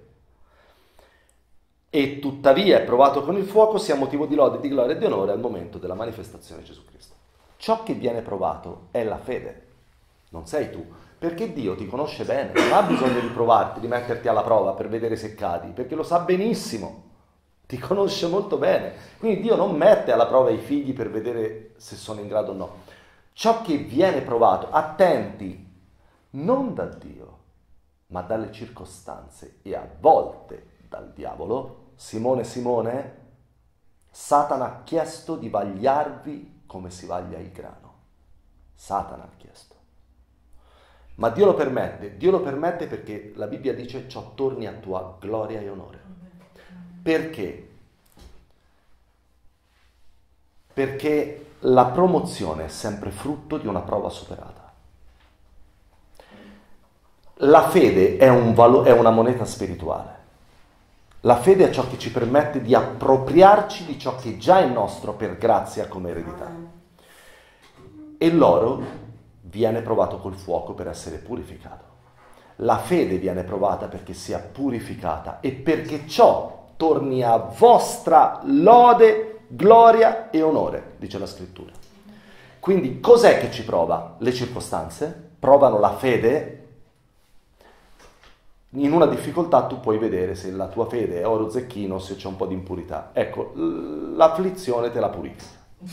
e tuttavia è provato con il fuoco, sia motivo di lode, di gloria e di onore al momento della manifestazione di Gesù Cristo. Ciò che viene provato è la fede, non sei tu. Perché Dio ti conosce bene, non ha bisogno di provarti, di metterti alla prova per vedere se cadi, perché lo sa benissimo, ti conosce molto bene. Quindi Dio non mette alla prova i figli per vedere se sono in grado o no. Ciò che viene provato, attenti, non da Dio, ma dalle circostanze e a volte dal diavolo. Simone, Simone, Satana ha chiesto di vagliarvi come si vaglia il grano. Satana ha chiesto. Ma Dio lo permette, Dio lo permette perché la Bibbia dice ciò torni a tua gloria e onore. Perché? Perché la promozione è sempre frutto di una prova superata. La fede è, un valo- è una moneta spirituale. La fede è ciò che ci permette di appropriarci di ciò che già è nostro per grazia come eredità. E l'oro viene provato col fuoco per essere purificato. La fede viene provata perché sia purificata e perché ciò torni a vostra lode, gloria e onore, dice la scrittura. Quindi cos'è che ci prova? Le circostanze provano la fede. In una difficoltà tu puoi vedere se la tua fede è oro zecchino o se c'è un po' di impurità. Ecco, l'afflizione te la purifica.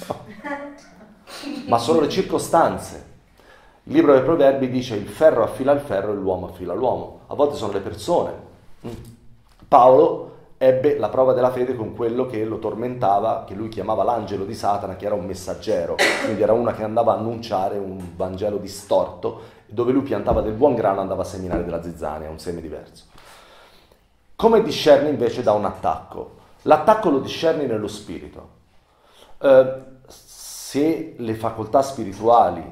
Ma sono le circostanze. Il libro dei Proverbi dice il ferro affila il ferro e l'uomo affila l'uomo. A volte sono le persone. Paolo ebbe la prova della fede con quello che lo tormentava, che lui chiamava l'angelo di Satana, che era un messaggero, quindi era una che andava a annunciare un Vangelo distorto, dove lui piantava del buon grano, andava a seminare della zizzania, un seme diverso. Come discerni invece da un attacco? L'attacco lo discerni nello spirito. Eh, se le facoltà spirituali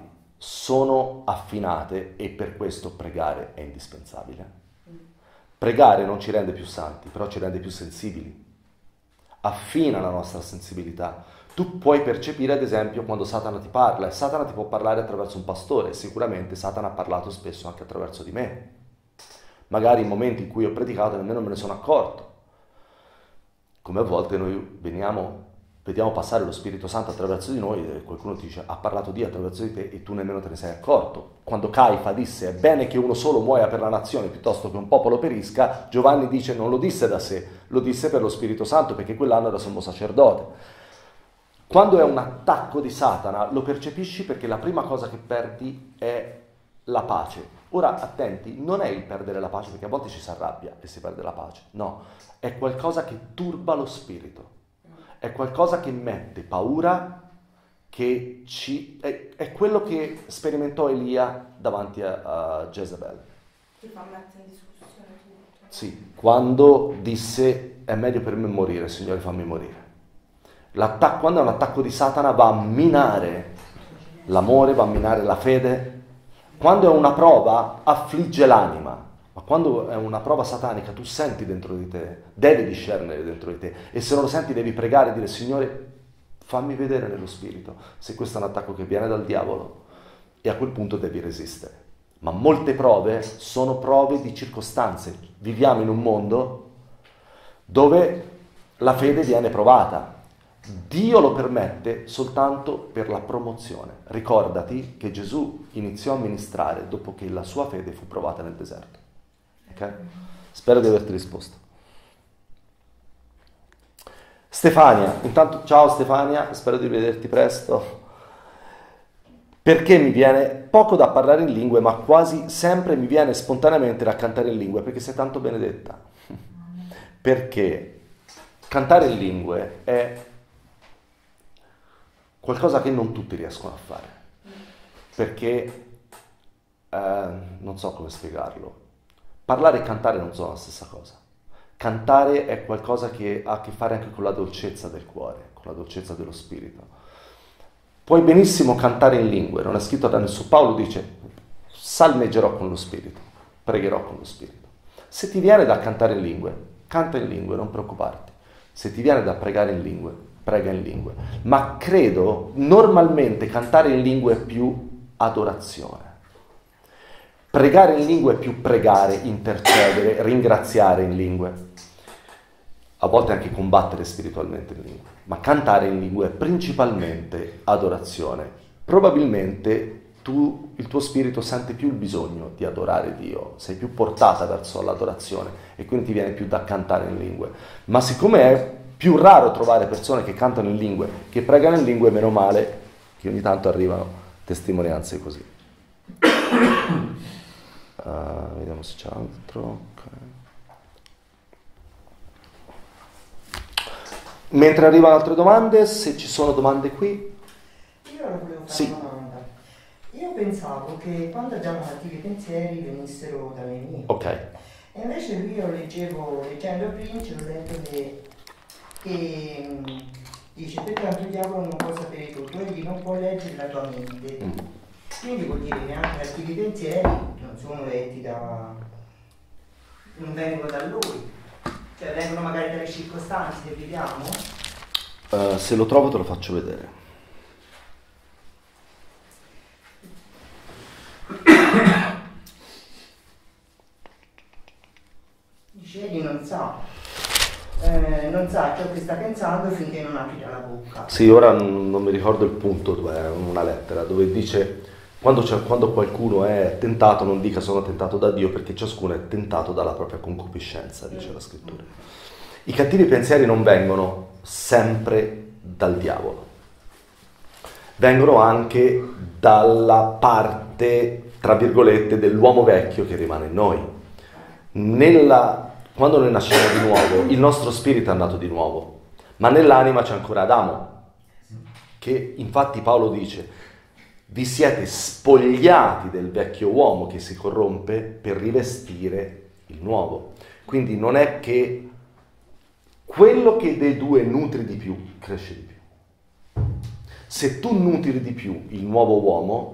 sono affinate e per questo pregare è indispensabile. Pregare non ci rende più santi, però ci rende più sensibili. Affina la nostra sensibilità. Tu puoi percepire, ad esempio, quando Satana ti parla, e Satana ti può parlare attraverso un pastore, sicuramente Satana ha parlato spesso anche attraverso di me. Magari in momenti in cui ho predicato nemmeno me ne sono accorto. Come a volte noi veniamo, vediamo passare lo Spirito Santo attraverso di noi e qualcuno ti dice ha parlato Dio attraverso di te e tu nemmeno te ne sei accorto. Quando Caifa disse è bene che uno solo muoia per la nazione piuttosto che un popolo perisca, Giovanni dice non lo disse da sé, lo disse per lo Spirito Santo perché quell'anno era sommo sacerdote. Quando è un attacco di Satana lo percepisci perché la prima cosa che perdi è la pace. Ora attenti, non è il perdere la pace perché a volte ci si arrabbia e si perde la pace, no, è qualcosa che turba lo spirito, è qualcosa che mette paura, che ci... è, è quello che sperimentò Elia davanti a, a Jezebel. Ti fa mettere in discussione tutto. Sì, quando disse è meglio per me morire, Signore fammi morire. L'attacco, quando è un attacco di Satana va a minare l'amore, va a minare la fede. Quando è una prova affligge l'anima, ma quando è una prova satanica tu senti dentro di te, devi discernere dentro di te e se non lo senti devi pregare e dire Signore fammi vedere nello spirito se questo è un attacco che viene dal diavolo e a quel punto devi resistere. Ma molte prove sono prove di circostanze, viviamo in un mondo dove la fede viene provata. Dio lo permette soltanto per la promozione. Ricordati che Gesù iniziò a ministrare dopo che la sua fede fu provata nel deserto. Ok? Spero di averti risposto. Stefania, intanto ciao Stefania, spero di vederti presto. Perché mi viene poco da parlare in lingue, ma quasi sempre mi viene spontaneamente da cantare in lingue, perché sei tanto benedetta. Perché cantare in lingue è qualcosa che non tutti riescono a fare, perché eh, non so come spiegarlo. Parlare e cantare non sono la stessa cosa. Cantare è qualcosa che ha a che fare anche con la dolcezza del cuore, con la dolcezza dello spirito. Puoi benissimo cantare in lingue, non è scritto da nessuno. Paolo dice, salmeggerò con lo spirito, pregherò con lo spirito. Se ti viene da cantare in lingue, canta in lingue, non preoccuparti. Se ti viene da pregare in lingue, prega in lingue, ma credo normalmente cantare in lingue è più adorazione. Pregare in lingue è più pregare, intercedere, ringraziare in lingue. A volte anche combattere spiritualmente in lingue, ma cantare in lingue è principalmente adorazione. Probabilmente tu, il tuo spirito sente più il bisogno di adorare Dio, sei più portata verso l'adorazione e quindi ti viene più da cantare in lingue. Ma siccome è più raro trovare persone che cantano in lingue, che pregano in lingue, meno male che ogni tanto arrivano testimonianze così. Uh, vediamo se c'è altro. Okay. Mentre arrivano altre domande, se ci sono domande qui. Io ora volevo fare sì. una domanda. Io pensavo che quando abbiamo cattivi pensieri venissero da nemici. Ok. E invece io leggevo, leggendo il principe, ho letto che che mh, dice pertanto il diavolo non può sapere tutto, egli non può leggere la tua mente. Mm. Quindi vuol dire che anche i cattivi pensieri non sono letti da... non vengono da lui, cioè vengono magari dalle circostanze che viviamo. Uh, se lo trovo te lo faccio vedere. Dice egli non sa. Eh, non sa ciò che sta pensando finché non aprirà la bocca. Sì, ora non, non mi ricordo il punto, dove è una lettera, dove dice quando, c'è, quando qualcuno è tentato non dica sono tentato da Dio perché ciascuno è tentato dalla propria concupiscenza, dice mm. la scrittura. I cattivi pensieri non vengono sempre dal diavolo, vengono anche dalla parte, tra virgolette, dell'uomo vecchio che rimane in noi. Nella Quando noi nasciamo di nuovo, il nostro spirito è nato di nuovo, ma nell'anima c'è ancora Adamo, che infatti Paolo dice, vi siete spogliati del vecchio uomo che si corrompe per rivestire il nuovo. Quindi non è che quello che dei due nutri di più, cresce di più. Se tu nutri di più il nuovo uomo,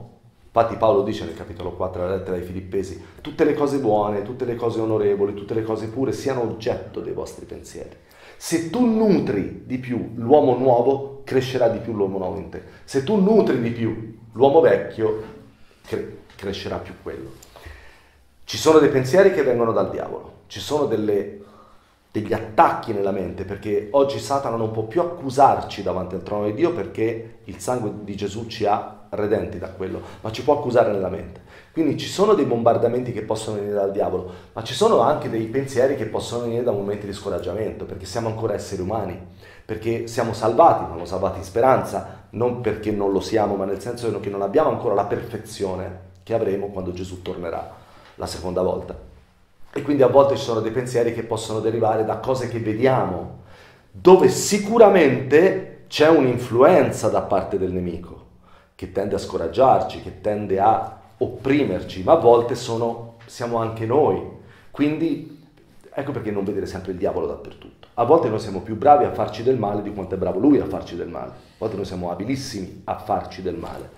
Infatti Paolo dice nel capitolo quattro della lettera ai Filippesi: tutte le cose buone, tutte le cose onorevoli, tutte le cose pure siano oggetto dei vostri pensieri. Se tu nutri di più l'uomo nuovo, crescerà di più l'uomo nuovo in te. Se tu nutri di più l'uomo vecchio, cre- crescerà più quello. Ci sono dei pensieri che vengono dal diavolo, ci sono delle, degli attacchi nella mente, perché oggi Satana non può più accusarci davanti al trono di Dio, perché il sangue di Gesù ci ha redenti da quello, ma ci può accusare nella mente. Quindi ci sono dei bombardamenti che possono venire dal diavolo, ma ci sono anche dei pensieri che possono venire da momenti di scoraggiamento, perché siamo ancora esseri umani, perché siamo salvati, siamo salvati in speranza, non perché non lo siamo, ma nel senso che non abbiamo ancora la perfezione che avremo quando Gesù tornerà la seconda volta. E quindi a volte ci sono dei pensieri che possono derivare da cose che vediamo, dove sicuramente c'è un'influenza da parte del nemico, che tende a scoraggiarci, che tende a opprimerci, ma a volte sono, siamo anche noi. Quindi ecco perché non vedere sempre il diavolo dappertutto. A volte noi siamo più bravi a farci del male di quanto è bravo lui a farci del male. A volte noi siamo abilissimi a farci del male.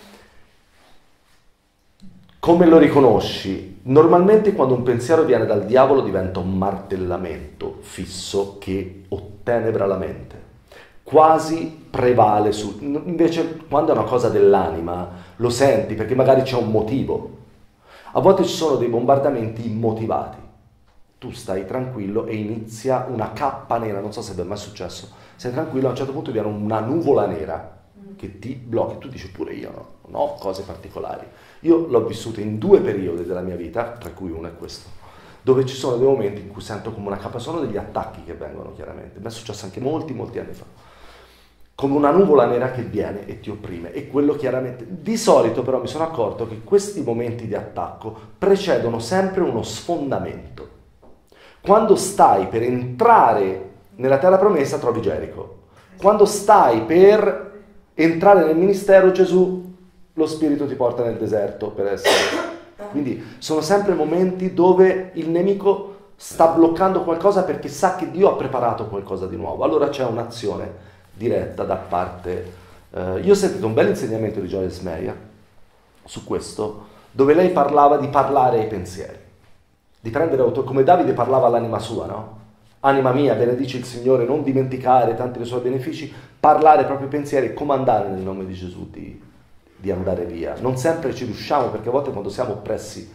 Come lo riconosci? Normalmente quando un pensiero viene dal diavolo diventa un martellamento fisso che ottenebra la mente, quasi prevale su... Invece quando è una cosa dell'anima lo senti perché magari c'è un motivo. A volte ci sono dei bombardamenti immotivati. Tu stai tranquillo e inizia una cappa nera, non so se vi è mai successo, sei tranquillo, a un certo punto viene una nuvola nera che ti blocchi, tu dici pure io no, non ho cose particolari. Io l'ho vissuto in due periodi della mia vita, tra cui uno è questo, dove ci sono dei momenti in cui sento come una cappa, sono degli attacchi che vengono chiaramente, mi è successo anche molti, molti anni fa, come una nuvola nera che viene e ti opprime, e quello chiaramente, di solito però mi sono accorto che questi momenti di attacco precedono sempre uno sfondamento. Quando stai per entrare nella terra promessa trovi Gerico, quando stai per entrare nel ministero Gesù, lo Spirito ti porta nel deserto per essere. Quindi sono sempre momenti dove il nemico sta bloccando qualcosa perché sa che Dio ha preparato qualcosa di nuovo. Allora c'è un'azione diretta da parte. Eh, io ho sentito un bel insegnamento di Joyce Meyer su questo, dove lei parlava di parlare ai pensieri, di prendere autorità, come Davide parlava all'anima sua, no? Anima mia, benedici il Signore, non dimenticare tanti dei suoi benefici, parlare ai propri pensieri e comandare nel nome di Gesù di, di andare via. Non sempre ci riusciamo, perché a volte quando siamo oppressi,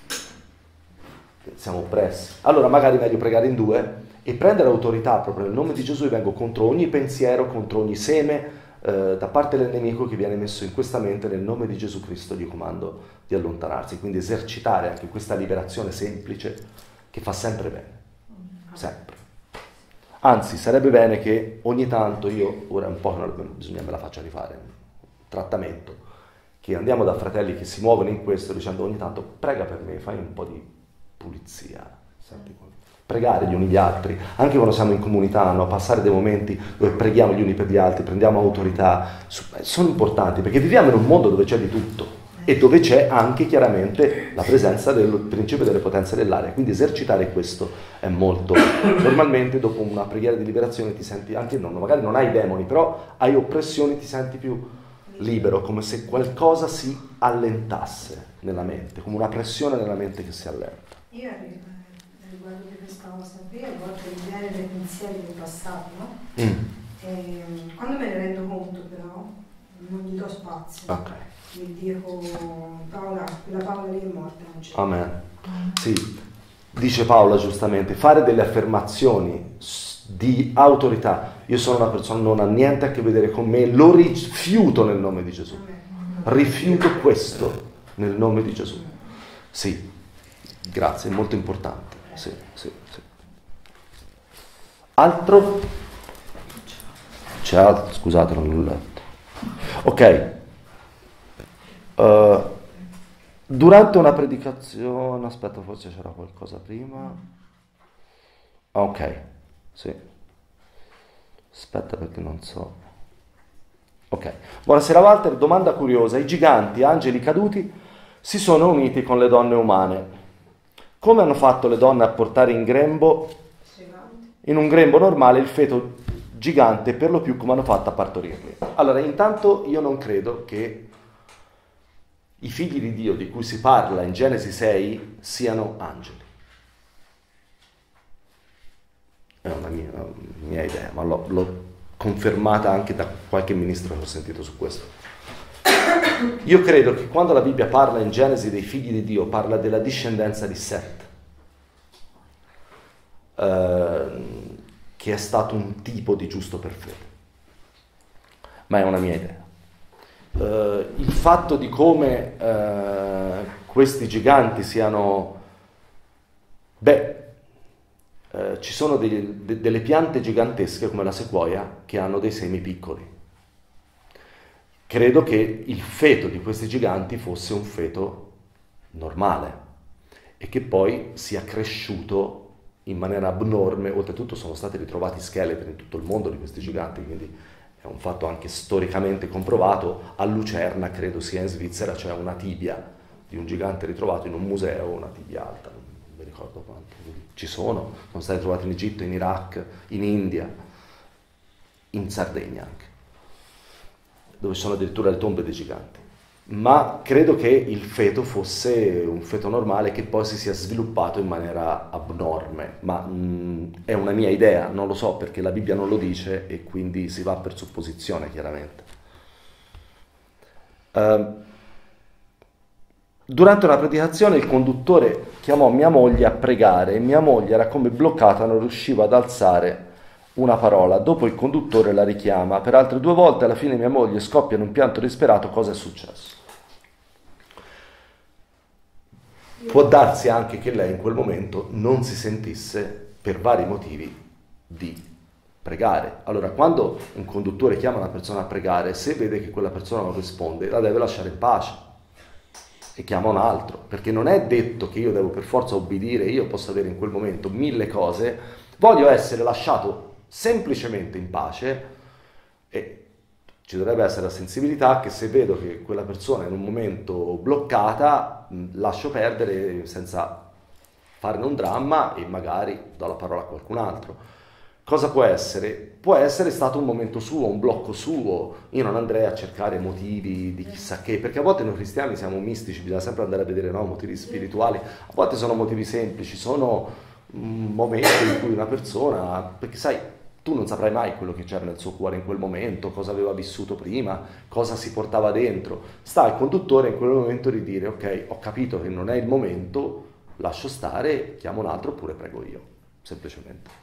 siamo oppressi. Allora magari è meglio pregare in due e prendere autorità proprio nel nome di Gesù, e vengo contro ogni pensiero, contro ogni seme eh, da parte del nemico che viene messo in questa mente. Nel nome di Gesù Cristo gli comando di allontanarsi. Quindi esercitare anche questa liberazione semplice che fa sempre bene, sempre. Anzi, sarebbe bene che ogni tanto, io ora un po' non bisogna me la faccia rifare, un trattamento, che andiamo da fratelli che si muovono in questo dicendo ogni tanto prega per me, fai un po' di pulizia, senti, pregare gli uni gli altri, anche quando siamo in comunità, no? Passare dei momenti dove preghiamo gli uni per gli altri, prendiamo autorità, sono importanti perché viviamo in un mondo dove c'è di tutto e dove c'è anche chiaramente la presenza del principio delle potenze dell'aria, quindi esercitare questo è molto. Normalmente dopo una preghiera di liberazione ti senti anche, no, magari non hai demoni, però hai oppressioni, ti senti più libero, come se qualcosa si allentasse nella mente, come una pressione nella mente che si allenta. Io riguardo di questa cosa qui, a volte mi viene dei pensieri del passato, no? Mm. E, quando me ne rendo conto però non gli do spazio. Ok. Mi dico Paola, quella Paola lì è morta, non c'è. Amen. Sì, dice Paola giustamente, fare delle affermazioni di autorità. Io sono una persona, non ha niente a che vedere con me, lo rifiuto nel nome di Gesù. Rifiuto questo nel nome di Gesù. Sì, grazie, è molto importante. Sì, sì, sì. Altro? C'è altro? Scusate, non l'ho letto. Ok. Uh, durante una predicazione, aspetta, forse c'era qualcosa prima. Ok, sì. Aspetta perché non so. Ok. Buonasera Walter, domanda curiosa. I giganti, angeli caduti, si sono uniti con le donne umane. Come hanno fatto le donne a portare in grembo, in un grembo normale, il feto gigante, per lo più come hanno fatto a partorirli? Allora, intanto io non credo che i figli di Dio di cui si parla in Genesi sei siano angeli. È una mia, una mia idea, ma l'ho, l'ho confermata anche da qualche ministro che ho sentito su questo. Io credo che quando la Bibbia parla in Genesi dei figli di Dio, parla della discendenza di Set, eh, che è stato un tipo di giusto per fede. Ma è una mia idea. Eh, il fatto di come eh, questi giganti siano... Beh, eh, ci sono dei, de, delle piante gigantesche come la sequoia che hanno dei semi piccoli. Credo che il feto di questi giganti fosse un feto normale e che poi sia cresciuto in maniera abnorme. Oltretutto sono stati ritrovati scheletri in tutto il mondo di questi giganti, quindi è un fatto anche storicamente comprovato. A Lucerna, credo sia in Svizzera, c'è una tibia di un gigante ritrovato in un museo, una tibia alta, non mi ricordo quanto. Ci sono, sono stati trovati in Egitto, in Iraq, in India, in Sardegna anche, dove ci sono addirittura le tombe dei giganti. Ma credo che il feto fosse un feto normale che poi si sia sviluppato in maniera abnorme, ma mh, è una mia idea, non lo so perché la Bibbia non lo dice e quindi si va per supposizione chiaramente. Uh, durante una predicazione il conduttore chiamò mia moglie a pregare e mia moglie era come bloccata, non riusciva ad alzare una parola. Dopo il conduttore la richiama per altre due volte, alla fine mia moglie scoppia in un pianto disperato. Cosa è successo? Può darsi anche che lei in quel momento non si sentisse per vari motivi di pregare. Allora, quando un conduttore chiama una persona a pregare, se vede che quella persona non risponde, la deve lasciare in pace e chiama un altro, perché non è detto che io devo per forza obbedire. Io posso avere in quel momento mille cose, voglio essere lasciato semplicemente in pace e ci dovrebbe essere la sensibilità che se vedo che quella persona è in un momento bloccata, lascio perdere senza farne un dramma e magari do la parola a qualcun altro. Cosa può essere? Può essere stato un momento suo, un blocco suo. Io non andrei a cercare motivi di chissà che, perché a volte noi cristiani siamo mistici, bisogna sempre andare a vedere, no, motivi spirituali. A volte sono motivi semplici, sono momenti in cui una persona, perché sai, tu non saprai mai quello che c'era nel suo cuore in quel momento, cosa aveva vissuto prima, cosa si portava dentro. Sta al conduttore in quel momento di dire: ok, ho capito che non è il momento, lascio stare, chiamo un altro oppure prego io, semplicemente.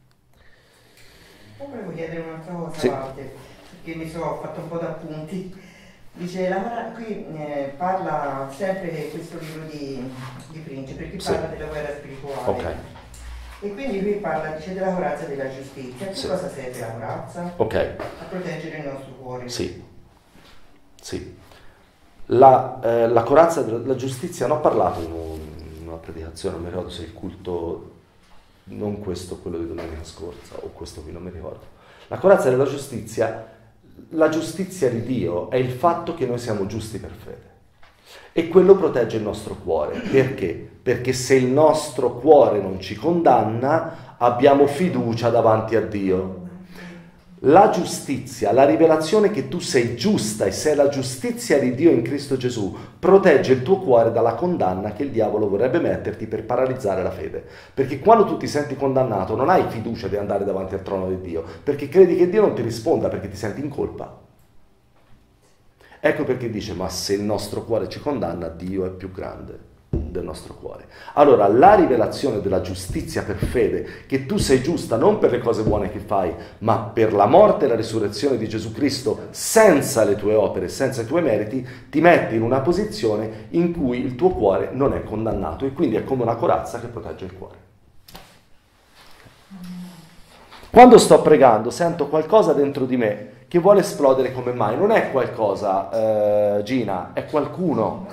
Poi volevo chiedere un'altra cosa, Sì. Walter, perché mi sono fatto un po' d'appunti. Dice, la, qui eh, parla sempre questo libro di, di Principe, perché Sì. parla della guerra spirituale. Ok. E quindi qui parla, dice, della corazza e della giustizia. A che Sì. cosa serve la corazza? Ok. A proteggere il nostro cuore. Sì. Sì. La, eh, la corazza della giustizia, ne ho parlato in, un, in una predicazione, non mi ricordo se il culto, non questo, quello di domenica scorsa, o questo qui, non mi ricordo. La corazza della giustizia, la giustizia di Dio è il fatto che noi siamo giusti per fede. E quello protegge il nostro cuore. Perché? Perché se il nostro cuore non ci condanna, abbiamo fiducia davanti a Dio. La giustizia, la rivelazione che tu sei giusta e sei la giustizia di Dio in Cristo Gesù, protegge il tuo cuore dalla condanna che il diavolo vorrebbe metterti per paralizzare la fede. Perché quando tu ti senti condannato non hai fiducia di andare davanti al trono di Dio, perché credi che Dio non ti risponda, perché ti senti in colpa. Ecco perché dice: ma se il nostro cuore ci condanna, Dio è più grande del nostro cuore. Allora, la rivelazione della giustizia per fede, che tu sei giusta non per le cose buone che fai, ma per la morte e la risurrezione di Gesù Cristo, senza le tue opere, senza i tuoi meriti, ti mette in una posizione in cui il tuo cuore non è condannato e quindi è come una corazza che protegge il cuore. Quando sto pregando sento qualcosa dentro di me che vuole esplodere. Come mai? Non è qualcosa, eh, Gina, è qualcuno.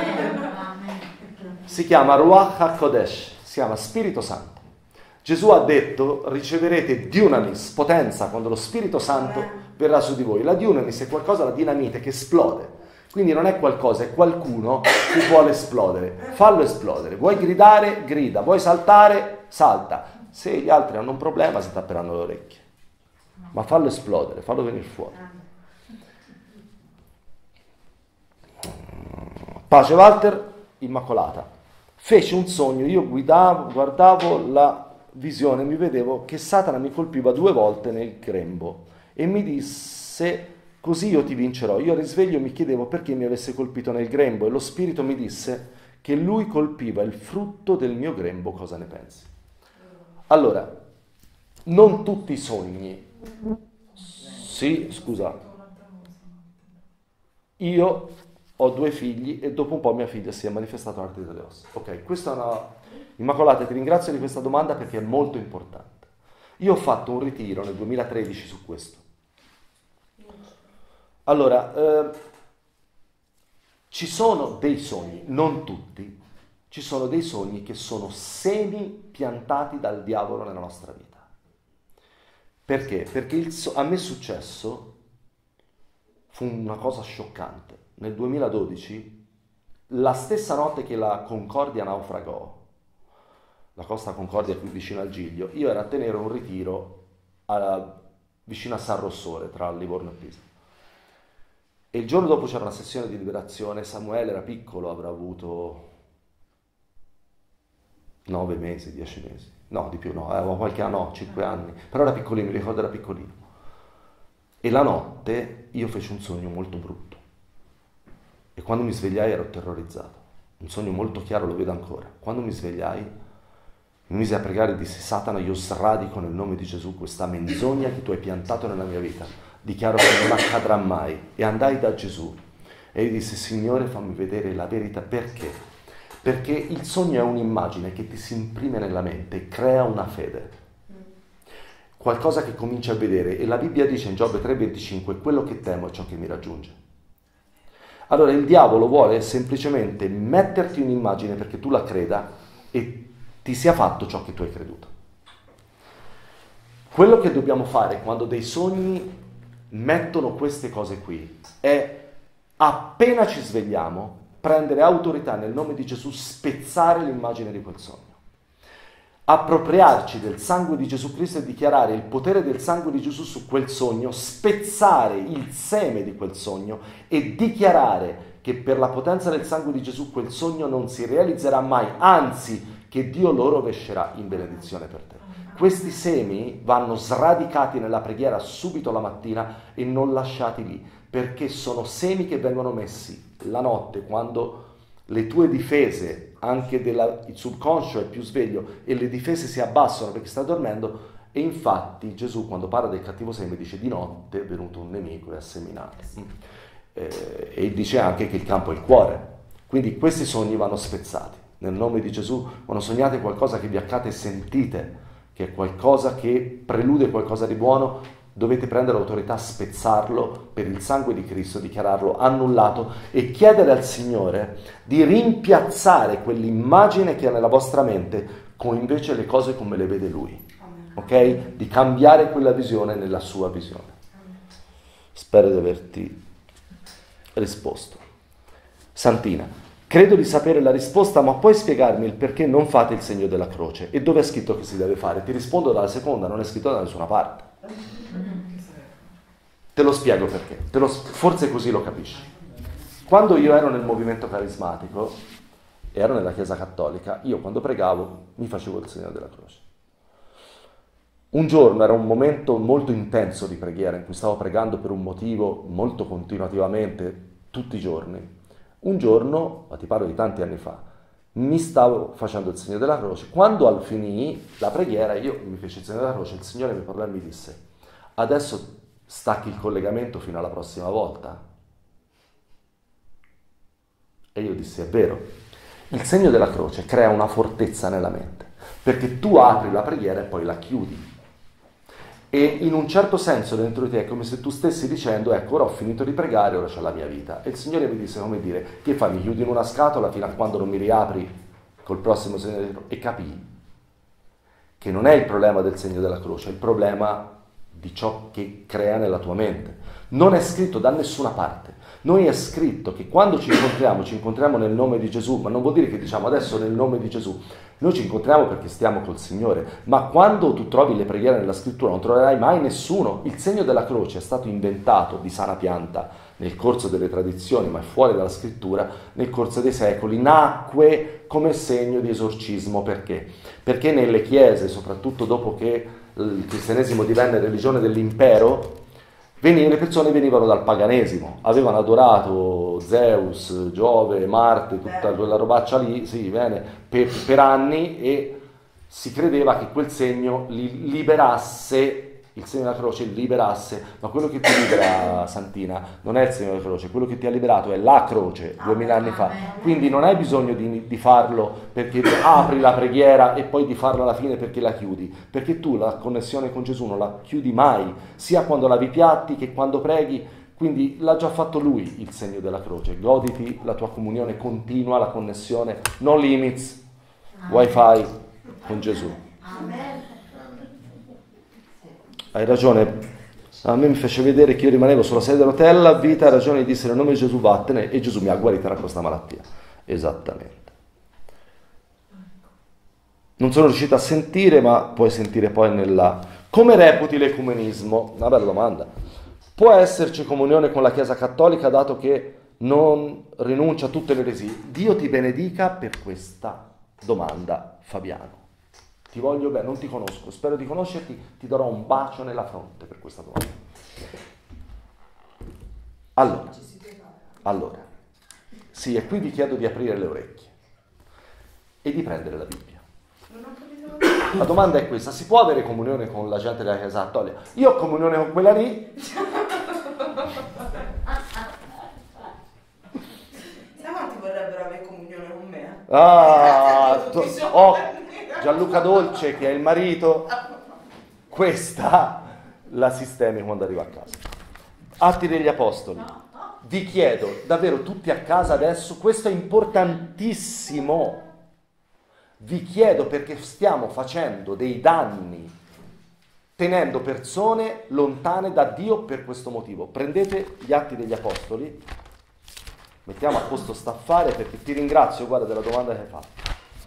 Si chiama Ruach HaKodesh, si chiama Spirito Santo. Gesù ha detto: riceverete Dunamis, potenza, quando lo Spirito Santo verrà su di voi. La Dunamis è qualcosa, la dinamite, che esplode. Quindi non è qualcosa, è qualcuno che vuole esplodere. Fallo esplodere. Vuoi gridare? Grida. Vuoi saltare? Salta. Se gli altri hanno un problema si tapperanno le orecchie. Ma fallo esplodere, fallo venire fuori. Pace Walter, Immacolata. Fece un sogno, io guidavo, guardavo la visione, mi vedevo che Satana mi colpiva due volte nel grembo e mi disse: così io ti vincerò. Io al risveglio mi chiedevo perché mi avesse colpito nel grembo e lo spirito mi disse che lui colpiva il frutto del mio grembo. Cosa ne pensi? Allora, non tutti i sogni. Sì, scusate. Io ho due figli e dopo un po' mia figlia si è manifestata un'artrite delle ossa. Ok, questa è una... Immacolata, ti ringrazio di questa domanda perché è molto importante. Io ho fatto un ritiro nel duemilatredici su questo. Allora, eh, ci sono dei sogni, non tutti, ci sono dei sogni che sono semi piantati dal diavolo nella nostra vita. Perché? Perché il so- a me è successo, fu una cosa scioccante. Nel duemiladodici, la stessa notte che la Concordia naufragò, la Costa Concordia qui vicino al Giglio, io ero a tenere un ritiro a, vicino a San Rossore, tra Livorno e Pisa. E il giorno dopo c'era una sessione di liberazione. Samuele era piccolo, avrà avuto nove mesi, dieci mesi. No, di più, no, aveva qualche anno, no, cinque anni. Però era piccolino, mi ricordo era piccolino. E la notte io feci un sogno molto brutto. E quando mi svegliai ero terrorizzato. Un sogno molto chiaro, lo vedo ancora. Quando mi svegliai, mi misi a pregare e dissi: Satana, io sradico nel nome di Gesù questa menzogna che tu hai piantato nella mia vita. Dichiaro che non accadrà mai. E andai da Gesù e gli disse: Signore, fammi vedere la verità. Perché? Perché il sogno è un'immagine che ti si imprime nella mente e crea una fede. Qualcosa che cominci a vedere. E la Bibbia dice in Giobbe tre venticinque: quello che temo è ciò che mi raggiunge. Allora il diavolo vuole semplicemente metterti un'immagine perché tu la creda e ti sia fatto ciò che tu hai creduto. Quello che dobbiamo fare quando dei sogni mettono queste cose qui è, appena ci svegliamo, prendere autorità nel nome di Gesù, spezzare l'immagine di quel sogno, appropriarci del sangue di Gesù Cristo e dichiarare il potere del sangue di Gesù su quel sogno, spezzare il seme di quel sogno e dichiarare che per la potenza del sangue di Gesù quel sogno non si realizzerà mai, anzi che Dio lo rovescerà in benedizione per te. Questi semi vanno sradicati nella preghiera subito la mattina e non lasciati lì, perché sono semi che vengono messi la notte quando le tue difese, anche della, il subconscio è più sveglio e le difese si abbassano perché stai dormendo. E infatti Gesù, quando parla del cattivo seme, dice: di notte è venuto un nemico e ha seminato. Eh, e dice anche che il campo è il cuore. Quindi questi sogni vanno spezzati nel nome di Gesù. Quando sognate qualcosa che vi accade e sentite che è qualcosa che prelude qualcosa di buono, dovete prendere autorità, spezzarlo per il sangue di Cristo, dichiararlo annullato e chiedere al Signore di rimpiazzare quell'immagine che ha nella vostra mente con invece le cose come le vede Lui. Ok? Di cambiare quella visione nella sua visione. Spero di averti risposto. Santina, credo di sapere la risposta, ma puoi spiegarmi il perché non fate il segno della croce? E dove è scritto che si deve fare? Ti rispondo dalla seconda, non è scritto da nessuna parte. Te lo spiego perché, te lo, forse così lo capisci. Quando io ero nel movimento carismatico, ero nella Chiesa Cattolica, io quando pregavo mi facevo il segno della croce. Un giorno era un momento molto intenso di preghiera, in cui stavo pregando per un motivo molto continuativamente, tutti i giorni. Un giorno, ma ti parlo di tanti anni fa, mi stavo facendo il segno della croce. Quando al finì la preghiera, io mi feci il segno della croce, il Signore mi parlò e mi disse: adesso stacchi il collegamento fino alla prossima volta? E io dissi: è vero. Il segno della croce crea una fortezza nella mente, perché tu apri la preghiera e poi la chiudi. E in un certo senso dentro di te è come se tu stessi dicendo: ecco, ora ho finito di pregare, ora c'è la mia vita. E il Signore mi disse, come dire, che fai, mi chiudi in una scatola fino a quando non mi riapri col prossimo segno della croce? E capii che non è il problema del segno della croce, è il problema di ciò che crea nella tua mente. Non è scritto da nessuna parte. Noi è scritto che quando ci incontriamo, ci incontriamo nel nome di Gesù, ma non vuol dire che diciamo adesso nel nome di Gesù. Noi ci incontriamo perché stiamo col Signore, ma quando tu trovi le preghiere nella scrittura non troverai mai nessuno. Il segno della croce è stato inventato di sana pianta nel corso delle tradizioni, ma fuori dalla scrittura, nel corso dei secoli, nacque come segno di esorcismo. Perché? Perché nelle chiese, soprattutto dopo che il cristianesimo divenne religione dell'impero, le persone venivano dal paganesimo, avevano adorato Zeus, Giove, Marte, tutta quella robaccia lì, sì, bene, per, per anni, e si credeva che quel segno li liberasse, il segno della croce li liberasse, ma quello che ti libera, Santina, non è il segno della croce, quello che ti ha liberato è la croce, duemila anni fa. Quindi non hai bisogno di, di farlo perché apri la preghiera e poi di farlo alla fine perché la chiudi, perché tu la connessione con Gesù non la chiudi mai, sia quando lavi i piatti che quando preghi. Quindi l'ha già fatto lui il segno della croce. Goditi la tua comunione continua, la connessione, no limits, wifi con Gesù. Amen. Hai ragione, a me mi fece vedere che io rimanevo sulla sedia a rotella a vita, hai ragione di dire nel nome di Gesù vattene, e Gesù mi ha guarita da questa malattia. Esattamente. Non sono riuscito a sentire, ma puoi sentire poi nella... Come reputi l'ecumenismo? Una bella domanda. Può esserci comunione con la Chiesa Cattolica dato che non rinuncia a tutte le eresie? Dio ti benedica per questa domanda, Fabiano. Ti voglio bene, non ti conosco, spero di conoscerti, ti darò un bacio nella fronte per questa domanda. Allora, allora, sì, e qui vi chiedo di aprire le orecchie e di prendere la Bibbia. La domanda è questa: si può avere comunione con la gente della Chiesa Cattolica? Io ho comunione con quella lì. Sai quanti vorrebbero avere comunione con me? Ah, to- oh, Gianluca Dolce, che è il marito, questa la sistemi quando arriva a casa. Atti degli Apostoli. Vi chiedo, davvero tutti a casa adesso, questo è importantissimo. Vi chiedo, perché stiamo facendo dei danni, tenendo persone lontane da Dio per questo motivo. Prendete gli Atti degli Apostoli, mettiamo a posto staffare, perché ti ringrazio, guarda, della domanda che hai fatto.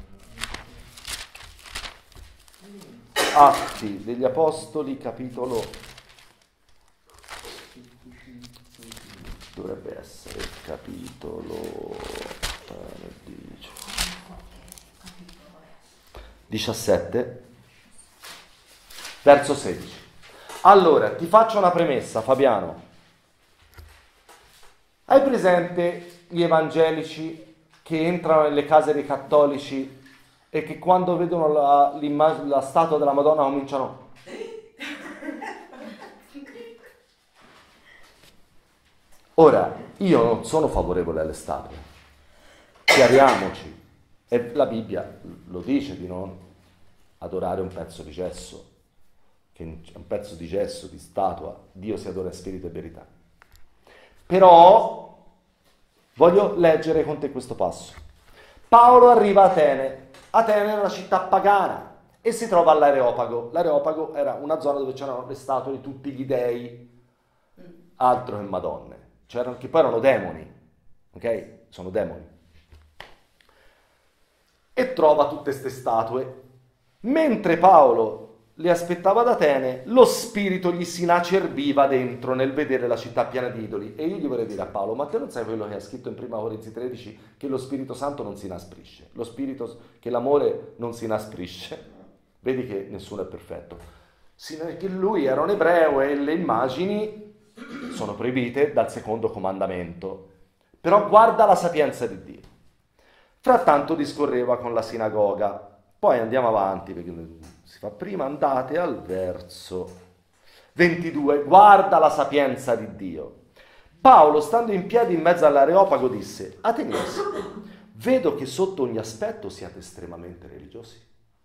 Atti degli Apostoli, capitolo, dovrebbe essere capitolo diciassette, verso sedici. Allora, ti faccio una premessa, Fabiano. Hai presente gli evangelici che entrano nelle case dei cattolici e che quando vedono la, la statua della Madonna cominciano... Ora, io non sono favorevole alle statue, chiariamoci, e la Bibbia lo dice di non adorare un pezzo di gesso, che un pezzo di gesso, di statua, Dio si adora in spirito e verità. Però voglio leggere con te questo passo. Paolo arriva a Atene. Atene era una città pagana e si trova all'Areopago. L'Areopago era una zona dove c'erano le statue di tutti gli dei, altro che madonne. C'erano, che poi erano demoni, ok? Sono demoni. E trova tutte queste statue. Mentre Paolo li aspettava ad Atene, lo spirito gli si inacerbiva dentro nel vedere la città piena di idoli. E io gli vorrei dire a Paolo: ma te non sai quello che ha scritto in prima Corinzi tredici, che lo Spirito Santo non si inasprisce, lo spirito, che l'amore non si inasprisce? Vedi che nessuno è perfetto. Sì, che lui era un ebreo e le immagini sono proibite dal secondo comandamento. Però guarda la sapienza di Dio. Frattanto discorreva con la sinagoga. Poi andiamo avanti, perché si fa prima, andate al verso ventidue. Guarda la sapienza di Dio. Paolo, stando in piedi in mezzo all'Areopago, disse: Ateniesi, vedo che sotto ogni aspetto siate estremamente religiosi.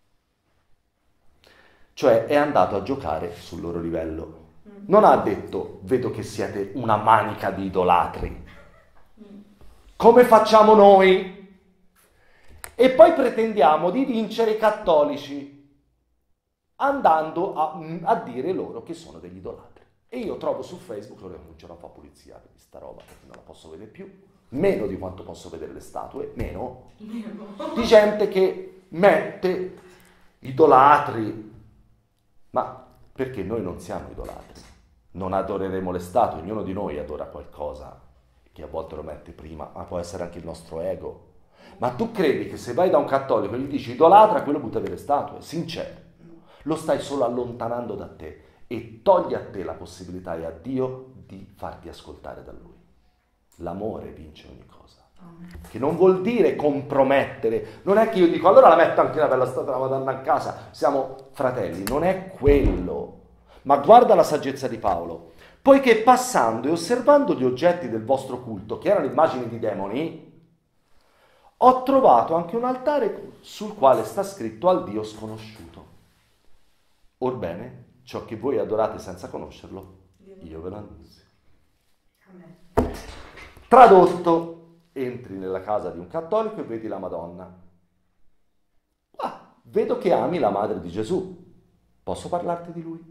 Cioè è andato a giocare sul loro livello. Non ha detto: vedo che siete una manica di idolatri. Come facciamo noi? E poi pretendiamo di vincere i cattolici andando a, a dire loro che sono degli idolatri. E io trovo su Facebook, ora comincerò a fare pulizia di sta roba perché non la posso vedere più, meno di quanto posso vedere le statue, meno, di gente che mette idolatri. Ma perché noi non siamo idolatri? non adoreremo le statue, ognuno di noi adora qualcosa che a volte lo mette prima, ma può essere anche il nostro ego. Ma tu credi che se vai da un cattolico e gli dici idolatra, quello butta via le statue? Sincero, lo stai solo allontanando da te e togli a te la possibilità e a Dio di farti ascoltare da Lui. L'amore vince ogni cosa. Che non vuol dire compromettere, non è che io dico allora la metto anche la bella statua della Madonna a casa, siamo fratelli, non è quello. Ma guarda la saggezza di Paolo. Poiché passando e osservando gli oggetti del vostro culto, che erano immagini di demoni, ho trovato anche un altare sul quale sta scritto al Dio sconosciuto. Orbene, ciò che voi adorate senza conoscerlo, io ve lo annunzio. Amen. Tradotto, entri nella casa di un cattolico e vedi la Madonna. Ah, vedo che ami la madre di Gesù. Posso parlarti di lui?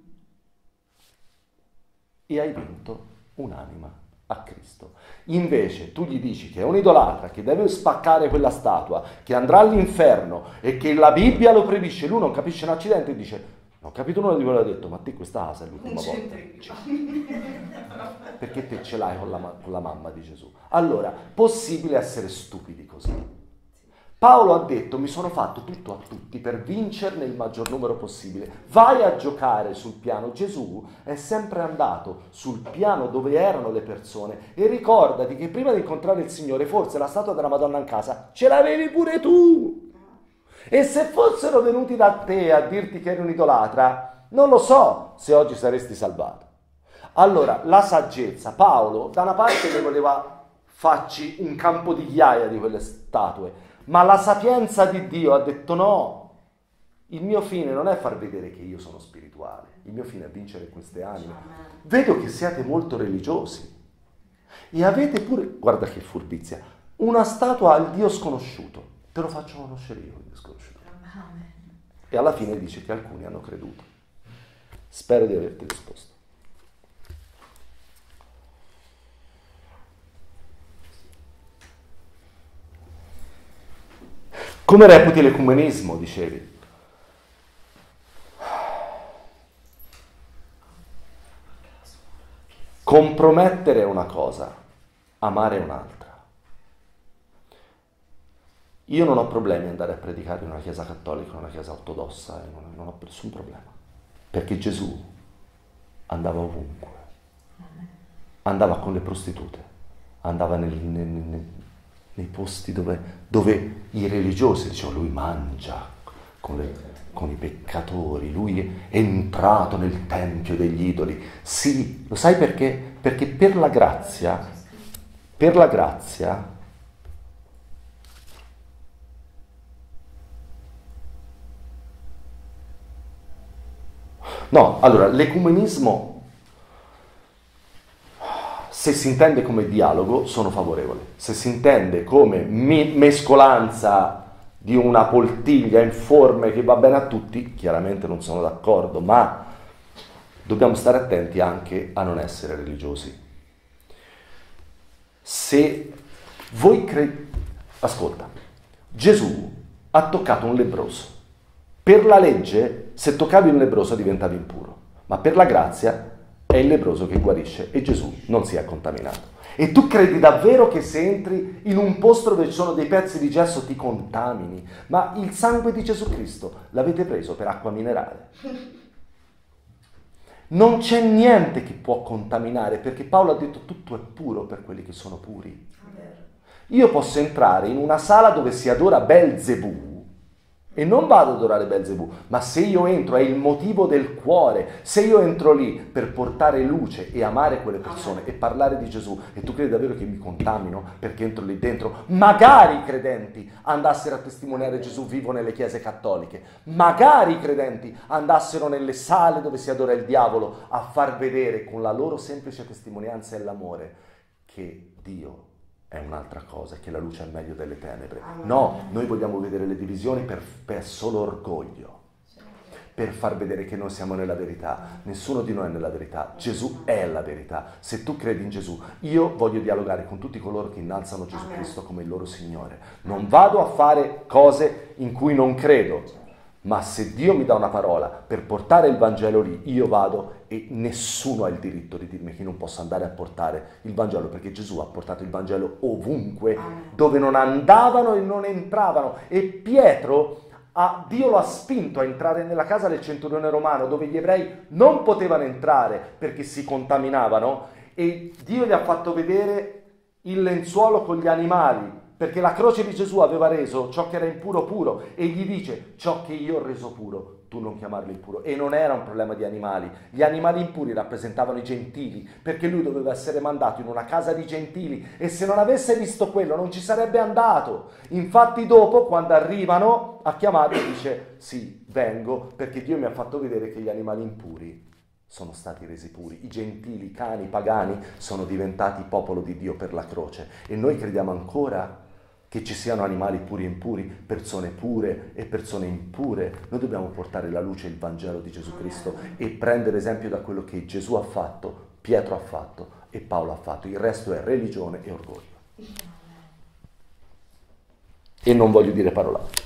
E hai vinto un'anima a Cristo. Invece tu gli dici che è un idolatra, che deve spaccare quella statua, che andrà all'inferno e che la Bibbia lo proibisce, lui non capisce un accidente e dice non ho capito nulla di quello che ha detto, ma te questa casa è l'ultima volta. Perché te ce l'hai con la, con la mamma di Gesù. Allora, possibile essere stupidi così? Paolo ha detto mi sono fatto tutto a tutti per vincerne il maggior numero possibile. Vai a giocare sul piano. Gesù è sempre andato sul piano dove erano le persone e ricordati che prima di incontrare il Signore forse la statua della Madonna in casa ce l'avevi pure tu. E se fossero venuti da te a dirti che eri un idolatra, non lo so se oggi saresti salvato. Allora, la saggezza, Paolo da una parte ne voleva farci un campo di ghiaia di quelle statue, ma la sapienza di Dio ha detto no, il mio fine non è far vedere che io sono spirituale, il mio fine è vincere queste anime. Vedo che siete molto religiosi e avete pure, guarda che furbizia, una statua al Dio sconosciuto. Te lo faccio conoscere io, il Dio sconosciuto. E alla fine dice che alcuni hanno creduto. Spero di averti risposto. Come reputi l'ecumenismo, dicevi? Compromettere è una cosa, amare è un'altra. Io non ho problemi ad andare a predicare in una chiesa cattolica, in una chiesa ortodossa, non, non ho nessun problema. Perché Gesù andava ovunque. Andava con le prostitute, andava nel, nel, nel, nei posti dove, dove i religiosi dicevano lui mangia con, le, con i peccatori, lui è entrato nel tempio degli idoli. Sì, lo sai perché? Perché per la grazia, per la grazia, no, allora, l'ecumenismo, se si intende come dialogo, sono favorevole. Se si intende come mi- mescolanza di una poltiglia informe che va bene a tutti, chiaramente non sono d'accordo, ma dobbiamo stare attenti anche a non essere religiosi. Se voi credete... Ascolta, Gesù ha toccato un lebbroso. Per la legge, se toccavi un lebbroso diventavi impuro, ma per la grazia è il lebbroso che guarisce e Gesù non si è contaminato. E tu credi davvero che se entri in un posto dove ci sono dei pezzi di gesso ti contamini? Ma il sangue di Gesù Cristo l'avete preso per acqua minerale. Non c'è niente che può contaminare, perché Paolo ha detto tutto è puro per quelli che sono puri. Io posso entrare in una sala dove si adora Belzebù e non vado ad adorare Belzebù, ma se io entro è il motivo del cuore, se io entro lì per portare luce e amare quelle persone e parlare di Gesù, e tu credi davvero che mi contamino perché entro lì dentro? Magari i credenti andassero a testimoniare Gesù vivo nelle chiese cattoliche, magari i credenti andassero nelle sale dove si adora il diavolo a far vedere con la loro semplice testimonianza e l'amore che Dio è un'altra cosa, che la luce è meglio delle tenebre. No, noi vogliamo vedere le divisioni per, per solo orgoglio, per far vedere che noi siamo nella verità. Nessuno di noi è nella verità, Gesù è la verità. Se tu credi in Gesù, io voglio dialogare con tutti coloro che innalzano Gesù Cristo come il loro Signore. Non vado a fare cose in cui non credo, Ma se Dio mi dà una parola per portare il Vangelo lì, io vado e nessuno ha il diritto di dirmi che non posso andare a portare il Vangelo, perché Gesù ha portato il Vangelo ovunque, dove non andavano e non entravano. E Pietro, ha, Dio lo ha spinto a entrare nella casa del centurione romano, dove gli ebrei non potevano entrare perché si contaminavano, e Dio gli ha fatto vedere il lenzuolo con gli animali, perché la croce di Gesù aveva reso ciò che era impuro puro, e gli dice: ciò che io ho reso puro, tu non chiamarlo impuro. E non era un problema di animali, gli animali impuri rappresentavano i gentili, perché lui doveva essere mandato in una casa di gentili, e se non avesse visto quello non ci sarebbe andato. Infatti dopo, quando arrivano a chiamarlo, dice: sì, vengo, perché Dio mi ha fatto vedere che gli animali impuri sono stati resi puri, i gentili, i cani, i pagani sono diventati popolo di Dio per la croce. E noi crediamo ancora che ci siano animali puri e impuri, persone pure e persone impure. Noi dobbiamo portare la luce, il Vangelo di Gesù Cristo, e prendere esempio da quello che Gesù ha fatto, Pietro ha fatto e Paolo ha fatto. Il resto è religione e orgoglio. E non voglio dire parolacce.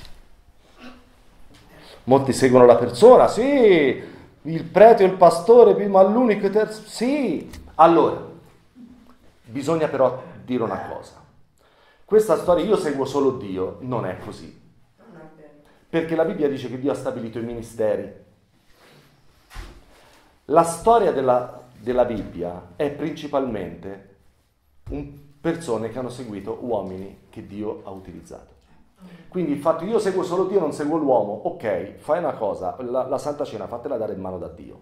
Molti seguono la persona, sì, il prete o il pastore, ma l'unico e terzo, sì. Allora, bisogna però dire una cosa. Questa storia, io seguo solo Dio, non è così. Perché la Bibbia dice che Dio ha stabilito i ministeri. La storia della, della Bibbia è principalmente un, persone che hanno seguito uomini che Dio ha utilizzato. Quindi il fatto io seguo solo Dio, non seguo l'uomo, ok, fai una cosa, la, la Santa Cena fatela dare in mano da Dio.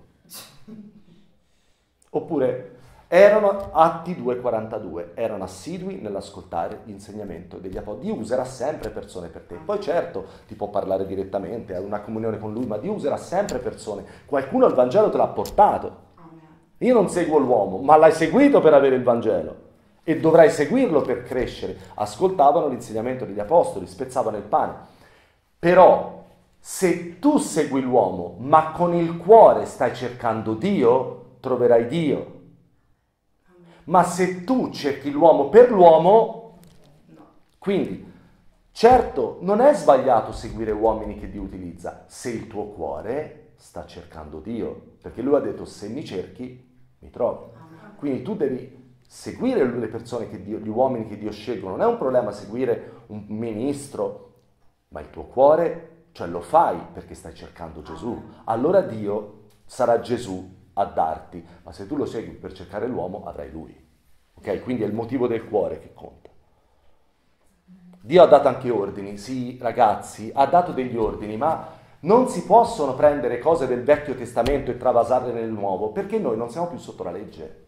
Oppure erano Atti due quarantadue, erano assidui nell'ascoltare l'insegnamento degli apostoli. Dio userà sempre persone per te. Poi certo ti può parlare direttamente, hai una comunione con Lui, ma Dio userà sempre persone. Qualcuno il Vangelo te l'ha portato. Io non seguo l'uomo, ma l'hai seguito per avere il Vangelo. E dovrai seguirlo per crescere. Ascoltavano l'insegnamento degli apostoli, spezzavano il pane. Però se tu segui l'uomo, ma con il cuore stai cercando Dio, troverai Dio. Ma se tu cerchi l'uomo per l'uomo, no. Quindi, certo, non è sbagliato seguire uomini che Dio utilizza, se il tuo cuore sta cercando Dio. Perché Lui ha detto: se mi cerchi, mi trovi. Quindi tu devi seguire le persone che Dio, gli uomini che Dio scelgono. Non è un problema seguire un ministro, ma il tuo cuore, cioè lo fai perché stai cercando Gesù. Allora Dio sarà Gesù a darti, ma se tu lo segui per cercare l'uomo, avrai Lui. Ok? Quindi è il motivo del cuore che conta. Dio ha dato anche ordini, sì ragazzi, ha dato degli ordini, ma non si possono prendere cose del Vecchio Testamento e travasarle nel Nuovo, perché noi non siamo più sotto la legge.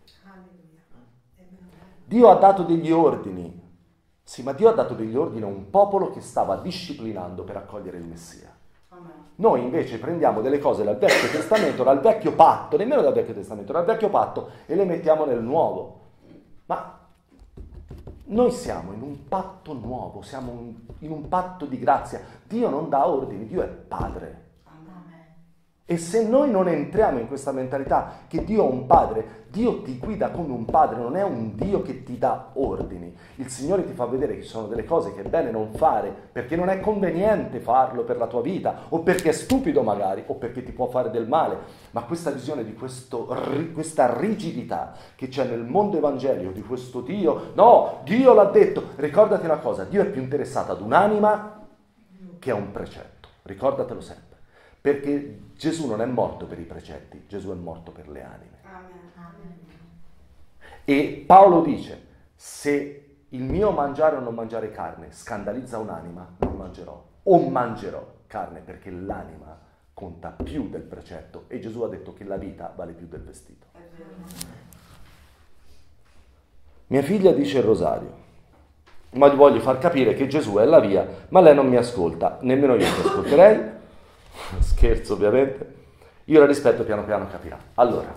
Dio ha dato degli ordini, sì, ma Dio ha dato degli ordini a un popolo che stava disciplinando per accogliere il Messia. Noi invece prendiamo delle cose dal Vecchio Testamento, dal Vecchio Patto, nemmeno dal Vecchio Testamento, dal Vecchio Patto, e le mettiamo nel Nuovo. Ma noi siamo in un patto nuovo, siamo in un patto di grazia. Dio non dà ordini, Dio è Padre. E se noi non entriamo in questa mentalità che Dio è un padre, Dio ti guida come un padre, non è un Dio che ti dà ordini. Il Signore ti fa vedere che ci sono delle cose che è bene non fare, perché non è conveniente farlo per la tua vita, o perché è stupido magari, o perché ti può fare del male. Ma questa visione di questo, questa rigidità che c'è nel mondo evangelico, di questo Dio, no, Dio l'ha detto, ricordati una cosa, Dio è più interessato ad un'anima che a un precetto, ricordatelo sempre. Perché Gesù non è morto per i precetti, Gesù è morto per le anime. Amen. E Paolo dice: se il mio mangiare o non mangiare carne scandalizza un'anima, non mangerò. O mangerò carne, perché l'anima conta più del precetto. E Gesù ha detto che la vita vale più del vestito. Mia figlia dice il rosario, ma gli voglio far capire che Gesù è la via, ma lei non mi ascolta, nemmeno io ti ascolterei. Scherzo, ovviamente. Io la rispetto, piano piano capirà. Allora,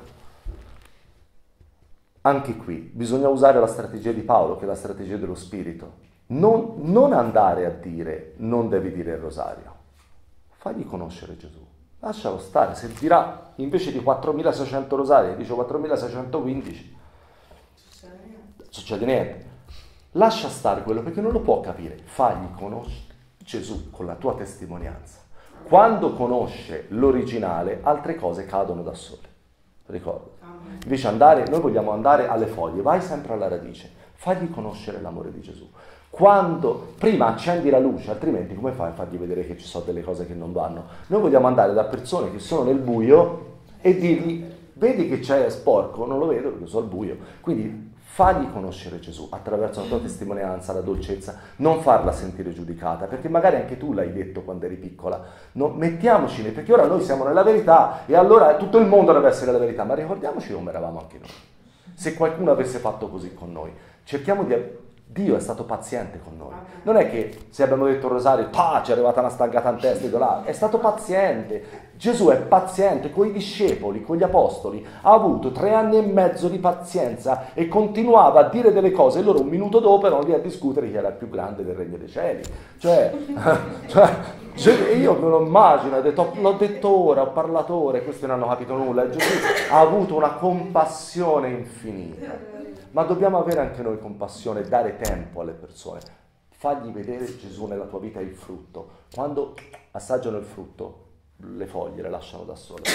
anche qui bisogna usare la strategia di Paolo, che è la strategia dello spirito. Non, non andare a dire non devi dire il rosario. Fagli conoscere Gesù. Lascialo stare. Se dirà invece di quattromilaseicento rosari, dice quattromilaseicentoquindici, non succede niente. Lascia stare quello, perché non lo può capire. Fagli conoscere Gesù con la tua testimonianza. Quando conosce l'originale, altre cose cadono da sole. Ricordo. Invece andare, noi vogliamo andare alle foglie, vai sempre alla radice, fagli conoscere l'amore di Gesù. Quando, prima accendi la luce, altrimenti come fai a fargli vedere che ci sono delle cose che non vanno? Noi vogliamo andare da persone che sono nel buio e dirgli, vedi che c'è sporco, non lo vedo perché sono al buio. Quindi fagli conoscere Gesù attraverso la tua testimonianza, la dolcezza, non farla sentire giudicata, perché magari anche tu l'hai detto quando eri piccola. No, mettiamoci, perché ora noi siamo nella verità e allora tutto il mondo deve essere la verità, ma ricordiamoci come eravamo anche noi. Se qualcuno avesse fatto così con noi, cerchiamo di... Dio è stato paziente con noi. Non è che se abbiamo detto il rosario, pa, ci è arrivata una stangata in testa, e là. È stato paziente. Gesù è paziente con i discepoli, con gli apostoli. Ha avuto tre anni e mezzo di pazienza e continuava a dire delle cose e loro un minuto dopo erano lì a discutere chi era il più grande del regno dei cieli. Cioè, cioè io me lo immagino, ho detto, l'ho detto ora, ho parlato ora e questi non hanno capito nulla. E Gesù ha avuto una compassione infinita. Ma dobbiamo avere anche noi compassione e dare tempo alle persone. Fagli vedere Gesù nella tua vita il frutto. Quando assaggiano il frutto, le foglie le lasciano da sole.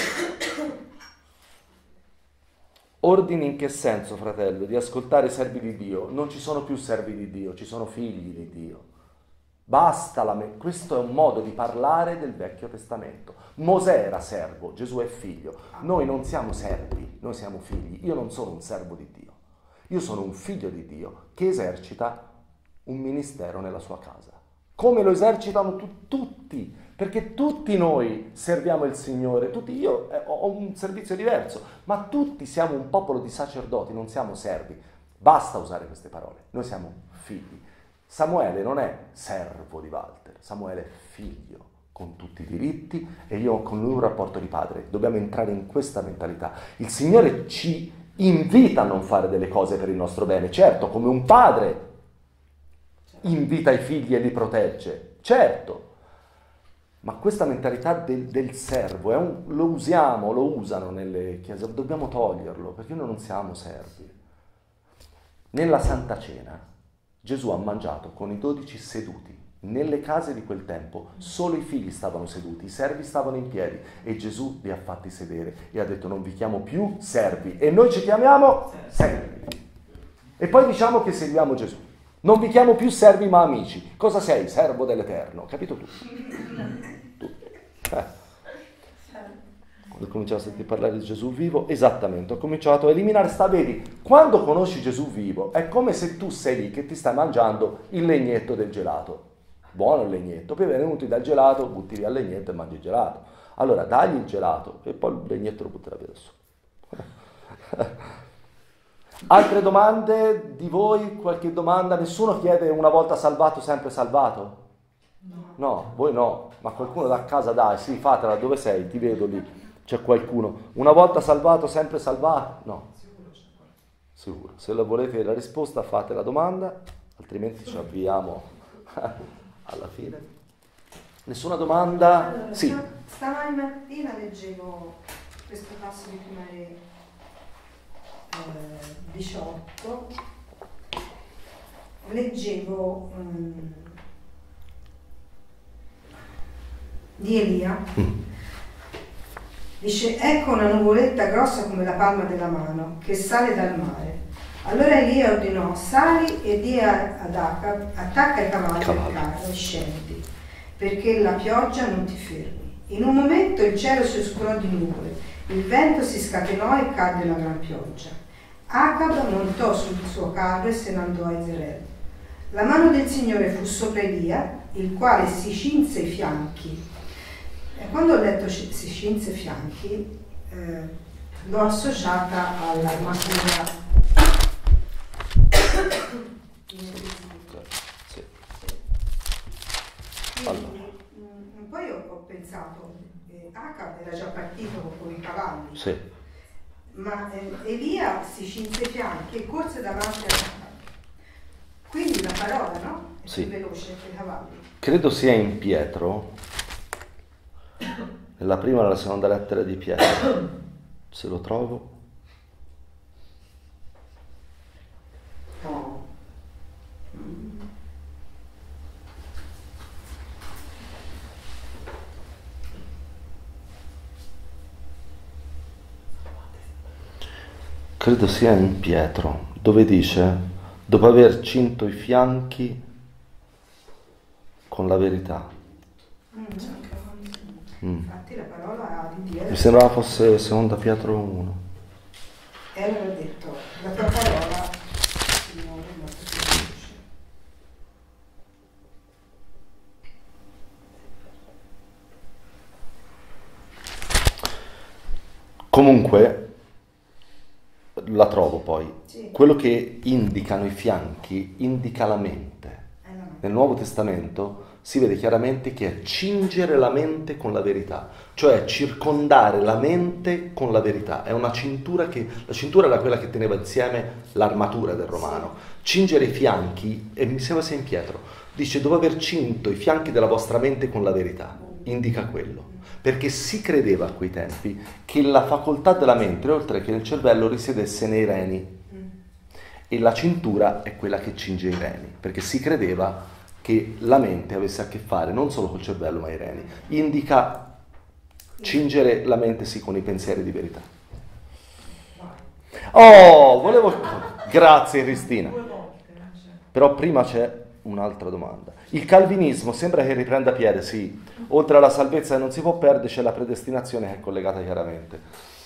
Ordini in che senso, fratello? Di ascoltare i servi di Dio. Non ci sono più servi di Dio, ci sono figli di Dio. Basta la me- questo è un modo di parlare del Vecchio Testamento. Mosè era servo, Gesù è figlio. Noi non siamo servi, noi siamo figli. Io non sono un servo di Dio. Io sono un figlio di Dio che esercita un ministero nella sua casa. Come lo esercitano tu- tutti, perché tutti noi serviamo il Signore, tutti io eh, ho un servizio diverso, ma tutti siamo un popolo di sacerdoti, non siamo servi. Basta usare queste parole, noi siamo figli. Samuele non è servo di Walter, Samuele è figlio, con tutti i diritti e io con lui un rapporto di padre. Dobbiamo entrare in questa mentalità. Il Signore ci invita a non fare delle cose per il nostro bene, certo, come un padre invita i figli e li protegge, certo, ma questa mentalità del, del servo è un, lo usiamo, lo usano nelle chiese, dobbiamo toglierlo perché noi non siamo servi. Nella Santa Cena Gesù ha mangiato con i dodici seduti. Nelle case di quel tempo solo i figli stavano seduti, i servi stavano in piedi e Gesù li ha fatti sedere e ha detto non vi chiamo più servi e noi ci chiamiamo servi. E poi diciamo che seguiamo Gesù. Non vi chiamo più servi ma amici. Cosa sei? Servo dell'Eterno. Capito tu? tu. Eh. Quando ho cominciato a sentire parlare di Gesù vivo, esattamente, ho cominciato a eliminare sta, vedi, quando conosci Gesù vivo è come se tu sei lì che ti stai mangiando il legnetto del gelato. Buono il legnetto, poi venuti dal gelato, butti via il legnetto e mangi il gelato. Allora dagli il gelato e poi il legnetto lo butterà via adesso. Altre domande di voi? Qualche domanda? Nessuno chiede una volta salvato, sempre salvato? No. No, voi no, ma qualcuno da casa dai, sì, fatela, dove sei? Ti vedo lì, c'è qualcuno. Una volta salvato, sempre salvato? No. Sicuro. Se la volete la risposta fate la domanda, altrimenti ci avviamo alla fine. Nessuna domanda? Allora, Sì. Stamani mattina leggevo questo passo di Primare eh, diciotto, leggevo um, di Elia. Mm. Dice, ecco una nuvoletta grossa come la palma della mano che sale dal mare. Allora Elia ordinò, sali e di ad Acab, attacca i cavalli al carro e scendi, perché la pioggia non ti fermi. In un momento il cielo si oscurò di nuvole, il vento si scatenò e cadde una gran pioggia. Acab montò sul suo carro e se ne andò a Israele. La mano del Signore fu sopra Elia, il quale si cinse i fianchi. E quando ho letto si cinse i fianchi, eh, l'ho associata all'armatura. Sì. Allora. Poi ho, ho pensato, eh, Acab era già partito con i cavalli, sì. ma eh, Elia si cinse i fianchi e corse davanti a Acab. Quindi la parola, no? È sì. più veloce che i cavalli. Credo sia in Pietro, nella prima e nella seconda lettera di Pietro, se lo trovo. No. credo sia in Pietro, dove dice, dopo aver cinto i fianchi con la verità. Mm, c'è anche avanti. Mm. Infatti la parola di Dio Mi sembrava fosse seconda Pietro uno. e allora ho detto, la tua parola, Signore, è molto più veloce. Comunque, la trovo poi. Sì. Quello che indicano i fianchi indica la mente. È la mente. Nel Nuovo Testamento si vede chiaramente che è cingere la mente con la verità, cioè circondare la mente con la verità. È una cintura che, la cintura era quella che teneva insieme l'armatura del romano. Cingere i fianchi, e mi sembra sia in Pietro, dice dopo aver cinto i fianchi della vostra mente con la verità, indica quello. Perché si credeva a quei tempi che la facoltà della mente, oltre che nel cervello, risiedesse nei reni. E la cintura è quella che cinge i reni, perché si credeva che la mente avesse a che fare non solo col cervello ma i reni. Indica cingere la mente sì con i pensieri di verità. Oh, volevo... Grazie Cristina. Però prima c'è un'altra domanda. Il calvinismo sembra che riprenda piede, sì. Oltre alla salvezza che non si può perdere c'è la predestinazione che è collegata chiaramente.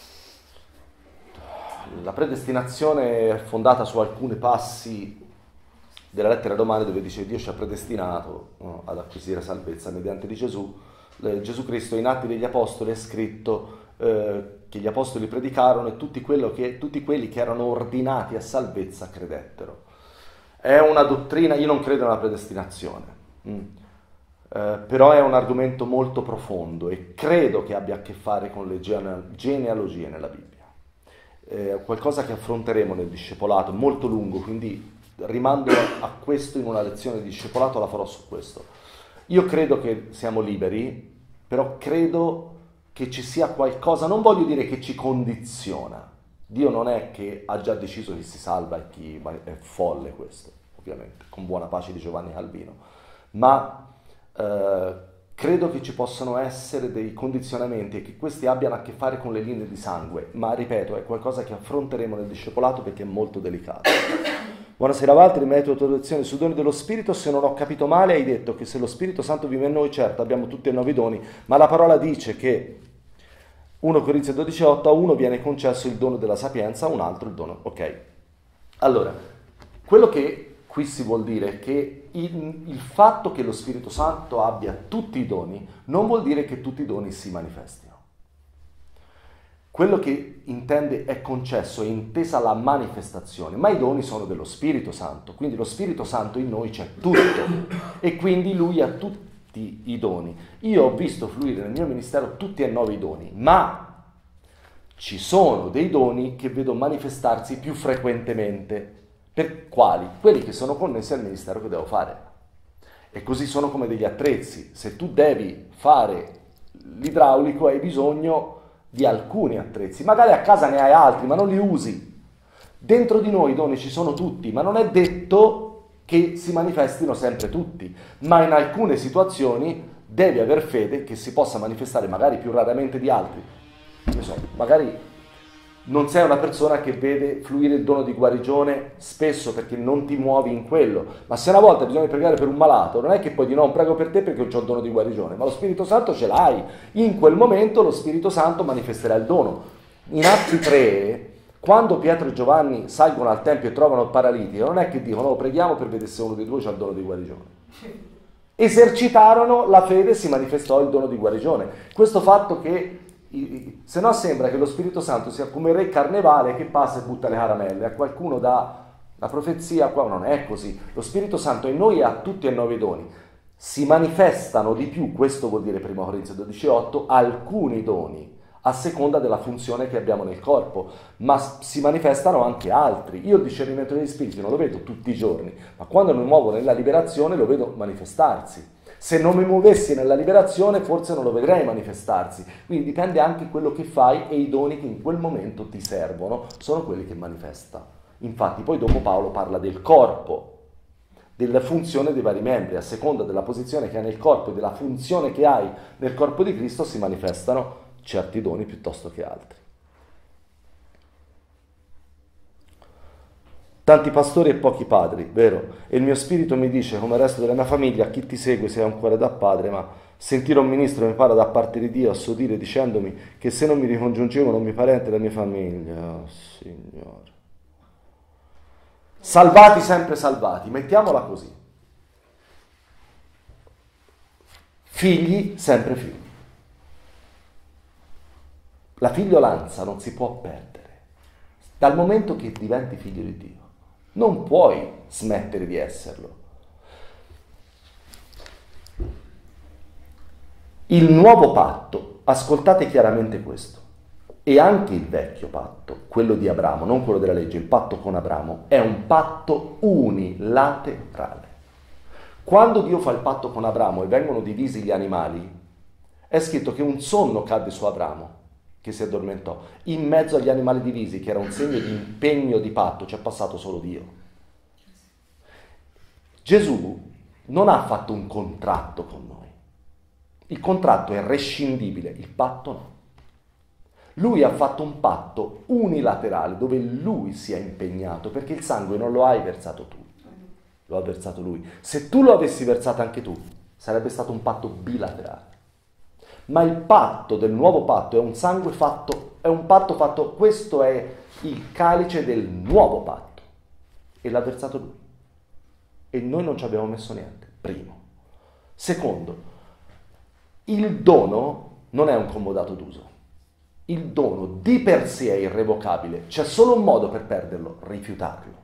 La predestinazione è fondata su alcuni passi della lettera ai Romani dove dice Dio ci ha predestinato no, ad acquisire salvezza mediante di Gesù. Eh, Gesù Cristo in Atti degli Apostoli è scritto eh, che gli Apostoli predicarono e tutti, quello che, tutti quelli che erano ordinati a salvezza credettero. È una dottrina, io non credo nella predestinazione, mm. eh, però è un argomento molto profondo e credo che abbia a che fare con le gene- genealogie nella Bibbia. È qualcosa che affronteremo nel discepolato, molto lungo, quindi rimando a questo in una lezione di discepolato, la farò su questo. Io credo che siamo liberi, però credo che ci sia qualcosa, non voglio dire che ci condiziona. Dio non è che ha già deciso chi si salva e chi è folle questo, ovviamente, con buona pace di Giovanni Calvino, ma eh, credo che ci possano essere dei condizionamenti e che questi abbiano a che fare con le linee di sangue, ma ripeto, è qualcosa che affronteremo nel discepolato perché è molto delicato. Buonasera Valtteri, merito tua lezione sui doni dello Spirito. Se non ho capito male hai detto che se lo Spirito Santo vive in noi, certo abbiamo tutti e nove i doni, ma la parola dice che primo Corinzi dodici otto, a uno viene concesso il dono della sapienza, a un altro il dono, ok. Allora, quello che qui si vuol dire è che il, il fatto che lo Spirito Santo abbia tutti i doni non vuol dire che tutti i doni si manifestino. Quello che intende è concesso, è intesa la manifestazione, ma i doni sono dello Spirito Santo, quindi lo Spirito Santo in noi c'è tutto e quindi lui ha tutti i doni. Io ho visto fluire nel mio ministero tutti e nove i doni, ma ci sono dei doni che vedo manifestarsi più frequentemente. Per quali? Quelli che sono connessi al ministero che devo fare. E così sono come degli attrezzi. Se tu devi fare l'idraulico hai bisogno di alcuni attrezzi, magari a casa ne hai altri, ma non li usi. Dentro di noi i doni ci sono tutti, ma non è detto che si manifestino sempre tutti, ma in alcune situazioni devi aver fede che si possa manifestare magari più raramente di altri. Ne so, magari non sei una persona che vede fluire il dono di guarigione spesso perché non ti muovi in quello, ma se una volta bisogna pregare per un malato, non è che poi di no, prego per te perché ho il dono di guarigione, ma lo Spirito Santo ce l'hai, in quel momento lo Spirito Santo manifesterà il dono. In Atti tre, quando Pietro e Giovanni salgono al Tempio e trovano il paralitico, non è che dicono oh, preghiamo per vedere se uno dei due c'ha il dono di guarigione. Esercitarono la fede e si manifestò il dono di guarigione. Questo fatto che se no sembra che lo Spirito Santo sia come il re carnevale che passa e butta le caramelle, a qualcuno dà la profezia, qua non è così. Lo Spirito Santo in noi ha tutti e nove i doni, si manifestano di più, questo vuol dire primo Corinzi dodici otto, alcuni doni a seconda della funzione che abbiamo nel corpo, ma si manifestano anche altri. Io il discernimento degli spiriti non lo vedo tutti i giorni, ma quando mi muovo nella liberazione lo vedo manifestarsi. Se non mi muovessi nella liberazione forse non lo vedrei manifestarsi, quindi dipende anche quello che fai e i doni che in quel momento ti servono sono quelli che manifesta. Infatti poi dopo Paolo parla del corpo, della funzione dei vari membri, a seconda della posizione che hai nel corpo e della funzione che hai nel corpo di Cristo si manifestano certi doni piuttosto che altri. tanti pastori e pochi padri, vero? E il mio spirito mi dice, come il resto della mia famiglia, chi ti segue se hai un cuore da padre, ma sentire un ministro mi parla da parte di Dio a suo dire dicendomi che se non mi ricongiungevo non mi parente la mia famiglia. Oh, Signore. Salvati sempre salvati, mettiamola così. Figli sempre figli. La figliolanza non si può perdere. Dal momento che diventi figlio di Dio, non puoi smettere di esserlo. Il nuovo patto, ascoltate chiaramente questo, e anche il vecchio patto, quello di Abramo, non quello della legge, il patto con Abramo, è un patto unilaterale. Quando Dio fa il patto con Abramo e vengono divisi gli animali, è scritto che un sonno cadde su Abramo, che si addormentò. In mezzo agli animali divisi, che era un segno di impegno di patto, c'è passato solo Dio. Gesù non ha fatto un contratto con noi. Il contratto è rescindibile, il patto no. Lui ha fatto un patto unilaterale dove lui si è impegnato, perché il sangue non lo hai versato tu, lo ha versato lui. Se tu lo avessi versato anche tu, sarebbe stato un patto bilaterale. Ma il patto del nuovo patto è un sangue fatto, è un patto fatto, questo è il calice del nuovo patto. E l'ha versato lui. E noi non ci abbiamo messo niente, primo. Secondo, il dono non è un comodato d'uso. Il dono di per sé è irrevocabile, c'è solo un modo per perderlo, rifiutarlo.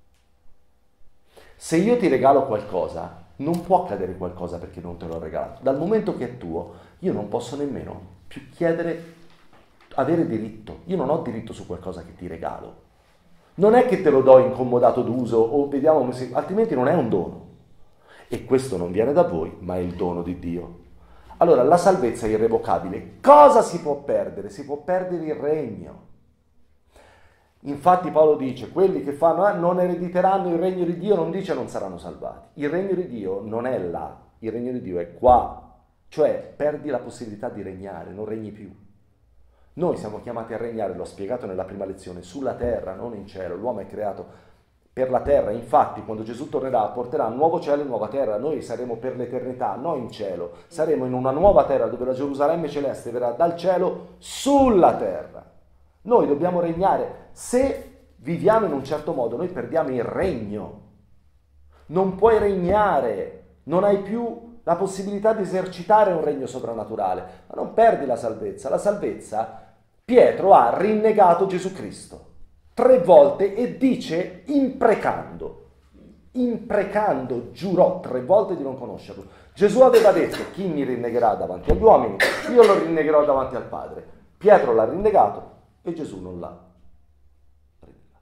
Se io ti regalo qualcosa, non può accadere qualcosa perché non te l'ho regalato. Dal momento che è tuo, io non posso nemmeno più chiedere, avere diritto. Io non ho diritto su qualcosa che ti regalo. Non è che te lo do in comodato d'uso o vediamo, se, altrimenti non è un dono. E questo non viene da voi, ma è il dono di Dio. Allora, la salvezza è irrevocabile. Cosa si può perdere? Si può perdere il regno. Infatti Paolo dice, quelli che fanno, eh, non erediteranno il regno di Dio, non dice non saranno salvati. Il regno di Dio non è là, il regno di Dio è qua. Cioè, perdi la possibilità di regnare, non regni più. Noi siamo chiamati a regnare, l'ho spiegato nella prima lezione, sulla terra, non in cielo. L'uomo è creato per la terra. Infatti, quando Gesù tornerà, porterà un nuovo cielo e nuova terra. Noi saremo per l'eternità, non in cielo. Saremo in una nuova terra dove la Gerusalemme celeste verrà dal cielo sulla terra. Noi dobbiamo regnare. Se viviamo in un certo modo, noi perdiamo il regno. Non puoi regnare, non hai più la possibilità di esercitare un regno soprannaturale, ma non perdi la salvezza. La salvezza, Pietro ha rinnegato Gesù Cristo tre volte e dice imprecando, imprecando, giurò tre volte di non conoscerlo. Gesù aveva detto, chi mi rinnegherà davanti agli uomini, io lo rinnegherò davanti al Padre. Pietro l'ha rinnegato e Gesù non l'ha rinnegato.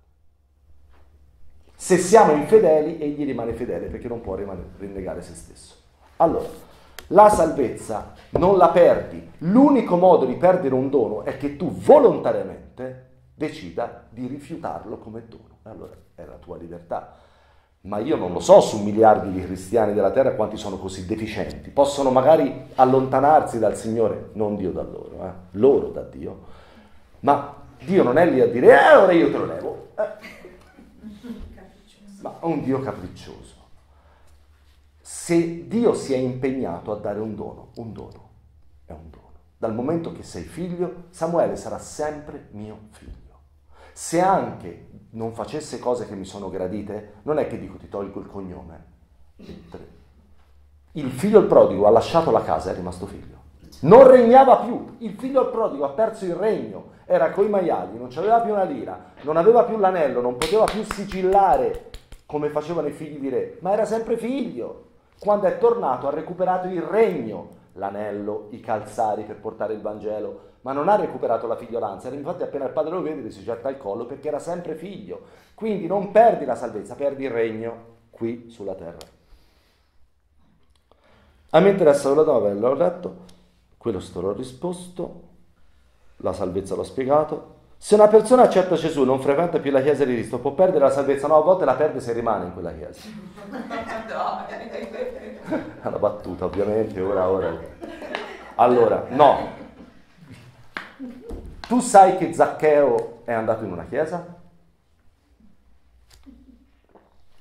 Se siamo infedeli, egli rimane fedele perché non può rimanere, rinnegare se stesso. Allora, la salvezza non la perdi. L'unico modo di perdere un dono è che tu volontariamente decida di rifiutarlo come dono. Allora, è la tua libertà. Ma io non lo so su miliardi di cristiani della terra quanti sono così deficienti. Possono magari allontanarsi dal Signore, non Dio da loro, eh? Loro da Dio. Ma Dio non è lì a dire, eh, ora io te lo levo. Eh. Ma è un Dio capriccioso. Se Dio si è impegnato a dare un dono, un dono è un dono. Dal momento che sei figlio, Samuele sarà sempre mio figlio. Se anche non facesse cose che mi sono gradite, non è che dico ti tolgo il cognome. Il figlio il prodigo ha lasciato la casa e è rimasto figlio. Non regnava più. Il figlio il prodigo ha perso il regno. Era coi maiali, non aveva più una lira, non aveva più l'anello, non poteva più sigillare come facevano i figli di re, ma era sempre figlio. Quando è tornato ha recuperato il regno, l'anello, i calzari per portare il Vangelo, ma non ha recuperato la figliolanza. Infatti appena il padre lo vede si getta al collo perché era sempre figlio. Quindi non perdi la salvezza, perdi il regno qui sulla terra. A me interessa la domanda, l'ho letto, quello sto l'ho risposto, la salvezza l'ho spiegato. Se una persona accetta Gesù, non frequenta più la chiesa di Cristo, può perdere la salvezza? No, a volte la perde se rimane in quella chiesa. È una battuta, ovviamente, ora, ora. Allora, no. Tu sai che Zaccheo è andato in una chiesa?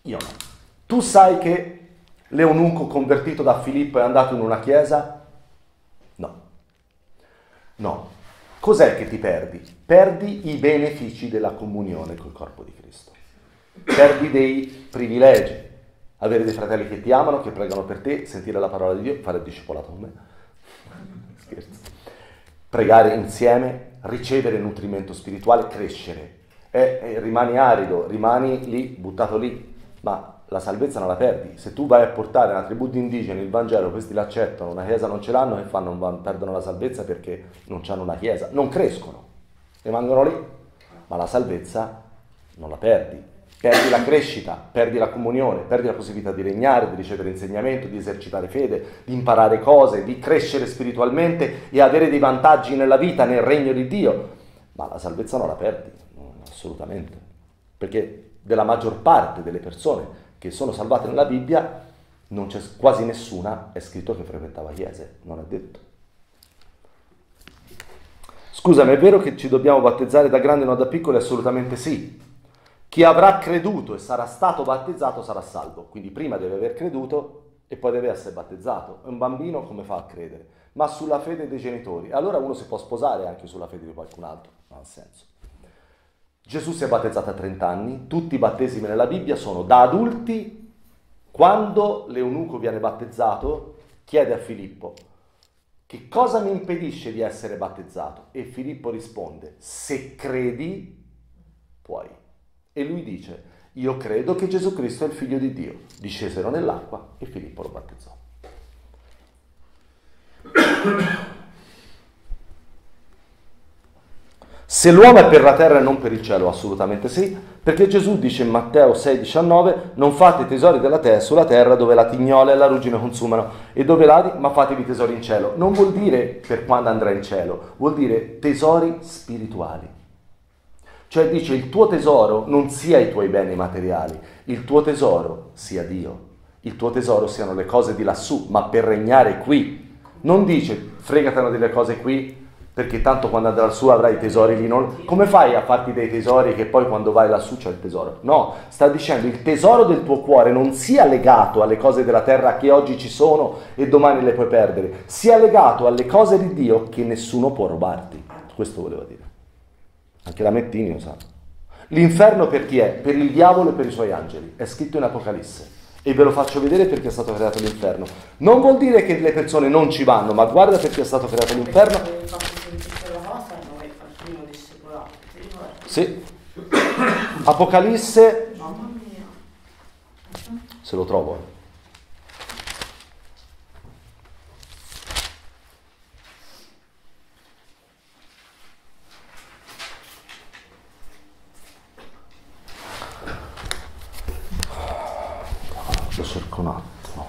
Io no. Tu sai che l'eunuco convertito da Filippo è andato in una chiesa? No. No. Cos'è che ti perdi? Perdi i benefici della comunione col corpo di Cristo. Perdi dei privilegi. Avere dei fratelli che ti amano, che pregano per te, sentire la parola di Dio, fare il discepolato con me. Scherzo. Pregare insieme, ricevere nutrimento spirituale, crescere. E, e rimani arido, rimani lì, buttato lì, ma la salvezza non la perdi. Se tu vai a portare una tribù di indigeni il Vangelo, questi l'accettano, una chiesa non ce l'hanno, che fanno? Non perdono la salvezza perché non hanno una chiesa, non crescono, rimangono lì, ma la salvezza non la perdi. Perdi la crescita, perdi la comunione, perdi la possibilità di regnare, di ricevere insegnamento, di esercitare fede, di imparare cose, di crescere spiritualmente e avere dei vantaggi nella vita, nel regno di Dio, ma la salvezza non la perdi, assolutamente, perché della maggior parte delle persone che sono salvate nella Bibbia, non c'è quasi nessuna, è scritto che frequentava chiese, non è detto. Scusami, è vero che ci dobbiamo battezzare da grandi e non da piccoli? Assolutamente sì. Chi avrà creduto e sarà stato battezzato sarà salvo, quindi prima deve aver creduto e poi deve essere battezzato. Un bambino come fa a credere? Ma sulla fede dei genitori. Allora uno si può sposare anche sulla fede di qualcun altro, non ha senso. Gesù si è battezzato a trenta anni, tutti i battesimi nella Bibbia sono da adulti. Quando l'eunuco viene battezzato, chiede a Filippo: che cosa mi impedisce di essere battezzato? E Filippo risponde: se credi, puoi. E lui dice: io credo che Gesù Cristo è il figlio di Dio. Discesero nell'acqua e Filippo lo battezzò. Se l'uomo è per la terra e non per il cielo, assolutamente sì, perché Gesù dice in Matteo sei diciannove: non fate tesori della terra sulla terra dove la tignola e la ruggine consumano e dove l'adi, ma fatevi tesori in cielo. Non vuol dire per quando andrai in cielo, vuol dire tesori spirituali. Cioè dice: il tuo tesoro non sia i tuoi beni materiali, il tuo tesoro sia Dio, il tuo tesoro siano le cose di lassù, ma per regnare qui. Non dice fregatene delle cose qui, perché tanto quando andrai lassù avrai i tesori lì. Non... Come fai a farti dei tesori che poi quando vai lassù c'è il tesoro? No, sta dicendo il tesoro del tuo cuore non sia legato alle cose della terra che oggi ci sono e domani le puoi perdere, sia legato alle cose di Dio che nessuno può rubarti. Questo voleva dire. Anche la Mettini lo sa. L'inferno per chi è? Per il diavolo e per i suoi angeli. È scritto in Apocalisse. E ve lo faccio vedere perché è stato creato l'inferno. Non vuol dire che le persone non ci vanno, ma guarda perché è stato creato l'inferno. Sì. Apocalisse. Mamma mia. Se lo trovo. Lo cerco un attimo.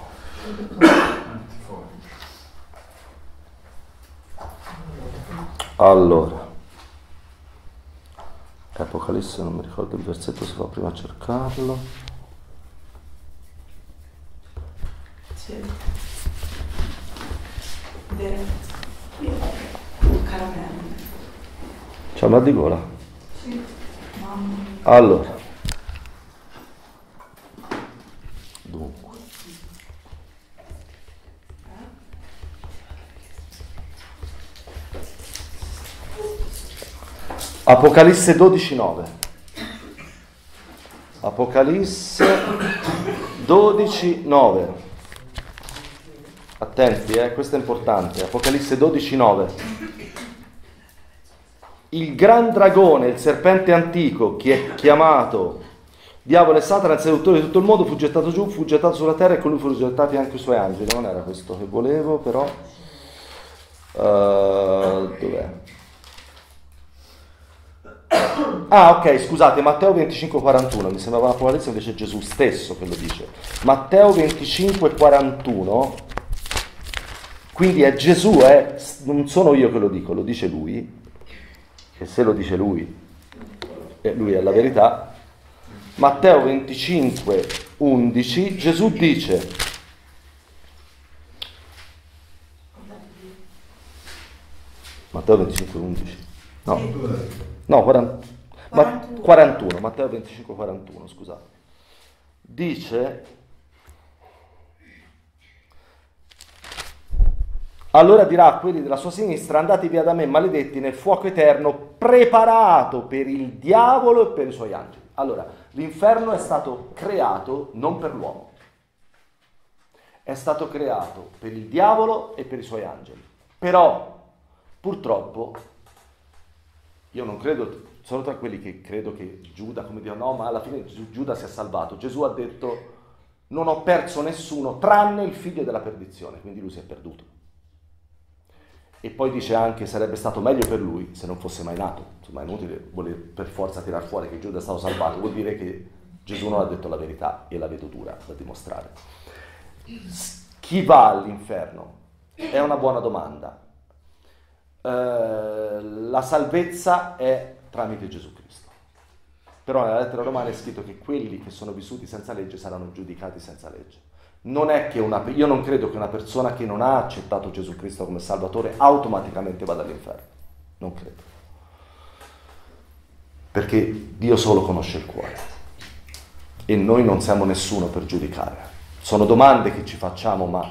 Allora, Apocalisse, non mi ricordo il versetto, si fa prima a cercarlo. Sì. Bene. Caramello. C'è mal di gola? Sì. Mamma. Allora. Dunque. Apocalisse dodici nove. Apocalisse dodici nove. Attenti, eh, questo è importante. Apocalisse dodici nove. Il gran dragone, il serpente antico, che è chiamato Diavolo e Satana, il seduttore di tutto il mondo, fu gettato giù, fu gettato sulla terra e con lui furono gettati anche i suoi angeli. Non era questo che volevo, però. Uh, dov'è? Ah, ok, scusate, Matteo venticinque quarantuno, mi sembrava l'Apocalisse, invece è Gesù stesso che lo dice. Matteo venticinque quarantuno, quindi è Gesù, eh, non sono io che lo dico, lo dice lui, e se lo dice lui, e lui è la verità. Matteo venticinque undici, Gesù dice: Matteo venticinque undici, no. No, quaranta, ma, quarantuno, Matteo venticinque quarantuno, scusate. dice: allora dirà a quelli della sua sinistra: andate via da me, maledetti, nel fuoco eterno preparato per il diavolo e per i suoi angeli. Allora, l'inferno è stato creato non per l'uomo, è stato creato per il diavolo e per i suoi angeli. Però, purtroppo, io non credo, sono tra quelli che credo che Giuda, come dicono, no, ma alla fine Giuda si è salvato. Gesù ha detto: non ho perso nessuno tranne il figlio della perdizione, quindi lui si è perduto. E poi dice anche: sarebbe stato meglio per lui se non fosse mai nato. Insomma, è inutile voler per forza tirar fuori che Giuda è stato salvato, vuol dire che Gesù non ha detto la verità, e la vedo dura da dimostrare. Chi va all'inferno? È una buona domanda. Eh, la salvezza è tramite Gesù Cristo. Però nella lettera romana è scritto che quelli che sono vissuti senza legge saranno giudicati senza legge. Non è che una, io non credo che una persona che non ha accettato Gesù Cristo come Salvatore automaticamente vada all'inferno. Non credo. Perché Dio solo conosce il cuore. E noi non siamo nessuno per giudicare. Sono domande che ci facciamo, ma,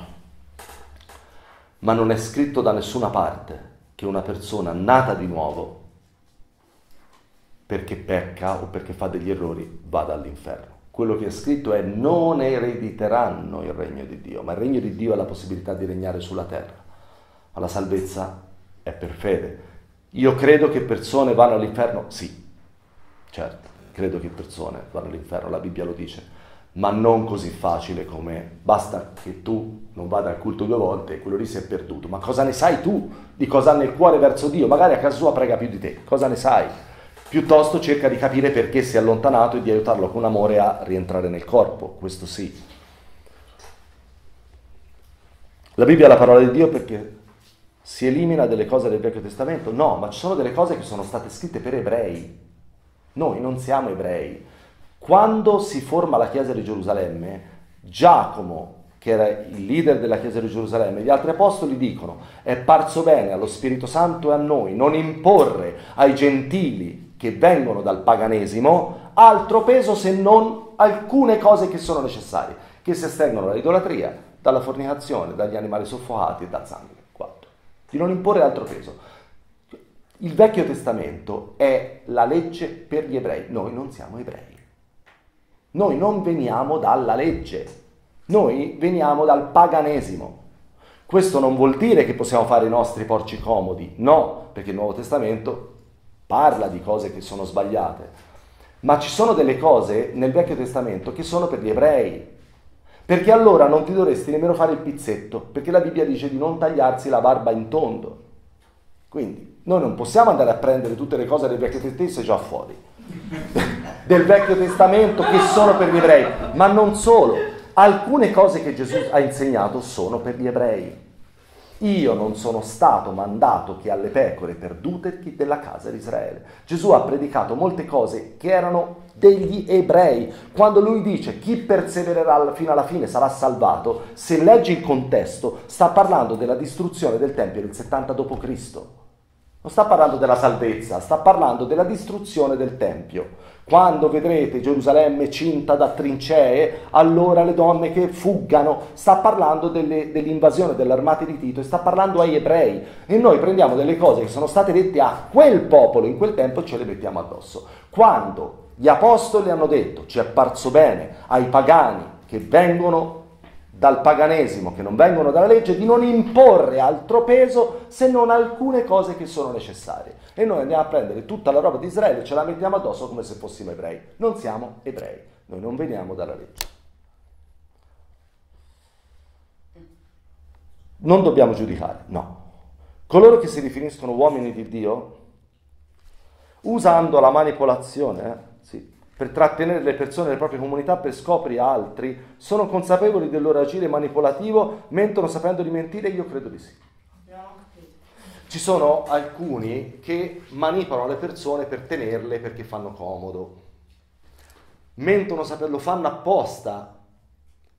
ma non è scritto da nessuna parte che una persona nata di nuovo, perché pecca o perché fa degli errori, vada all'inferno. Quello che è scritto è: non erediteranno il regno di Dio, ma il regno di Dio è la possibilità di regnare sulla terra. Ma la salvezza è per fede. Io credo che persone vanno all'inferno, sì, certo, credo che persone vanno all'inferno, la Bibbia lo dice, ma non così facile come basta che tu non vada al culto due volte e quello lì si è perduto. Ma cosa ne sai tu di cosa ha nel cuore verso Dio? Magari a casa sua prega più di te, cosa ne sai? Piuttosto cerca di capire perché si è allontanato e di aiutarlo con amore a rientrare nel corpo, questo sì. La Bibbia è la parola di Dio perché si elimina delle cose del Vecchio Testamento? No, ma ci sono delle cose che sono state scritte per ebrei. Noi non siamo ebrei. Quando si forma la Chiesa di Gerusalemme, Giacomo, che era il leader della Chiesa di Gerusalemme, gli altri apostoli dicono: è parso bene allo Spirito Santo e a noi non imporre ai gentili che vengono dal paganesimo altro peso se non alcune cose che sono necessarie, che si estendono dall'idolatria, dalla fornicazione, dagli animali soffocati e dal sangue. Quattro. Di non imporre altro peso. Il Vecchio Testamento è la legge per gli ebrei. Noi non siamo ebrei. Noi non veniamo dalla legge. Noi veniamo dal paganesimo. Questo non vuol dire che possiamo fare i nostri porci comodi. No, perché il Nuovo Testamento parla di cose che sono sbagliate, ma ci sono delle cose nel Vecchio Testamento che sono per gli ebrei, perché allora non ti dovresti nemmeno fare il pizzetto, perché la Bibbia dice di non tagliarsi la barba in tondo. Quindi noi non possiamo andare a prendere tutte le cose del Vecchio Testamento già fuori del Vecchio Testamento che sono per gli ebrei, ma non solo. Alcune cose che Gesù ha insegnato sono per gli ebrei. Io non sono stato mandato che alle pecore perdute della casa di Israele. Gesù ha predicato molte cose che erano degli ebrei. Quando lui dice chi persevererà fino alla fine sarà salvato, se leggi il contesto, sta parlando della distruzione del Tempio del settanta dopo Cristo. Non sta parlando della salvezza, sta parlando della distruzione del Tempio. Quando vedrete Gerusalemme cinta da trincee, allora le donne che fuggano. Sta parlando delle, dell'invasione delle armate di Tito e sta parlando agli ebrei. E noi prendiamo delle cose che sono state dette a quel popolo in quel tempo e ce le mettiamo addosso. Quando gli apostoli hanno detto ci è parso bene ai pagani che vengono dal paganesimo, che non vengono dalla legge, di non imporre altro peso se non alcune cose che sono necessarie. E noi andiamo a prendere tutta la roba di Israele e ce la mettiamo addosso come se fossimo ebrei. Non siamo ebrei, noi non veniamo dalla legge. Non dobbiamo giudicare, no. Coloro che si definiscono uomini di Dio, usando la manipolazione, eh, sì, per trattenere le persone nelle proprie comunità per scopri altri, sono consapevoli del loro agire manipolativo, mentono sapendo di mentire? Io credo di sì. Ci sono alcuni che manipolano le persone per tenerle perché fanno comodo. Mentono sapendo, lo fanno apposta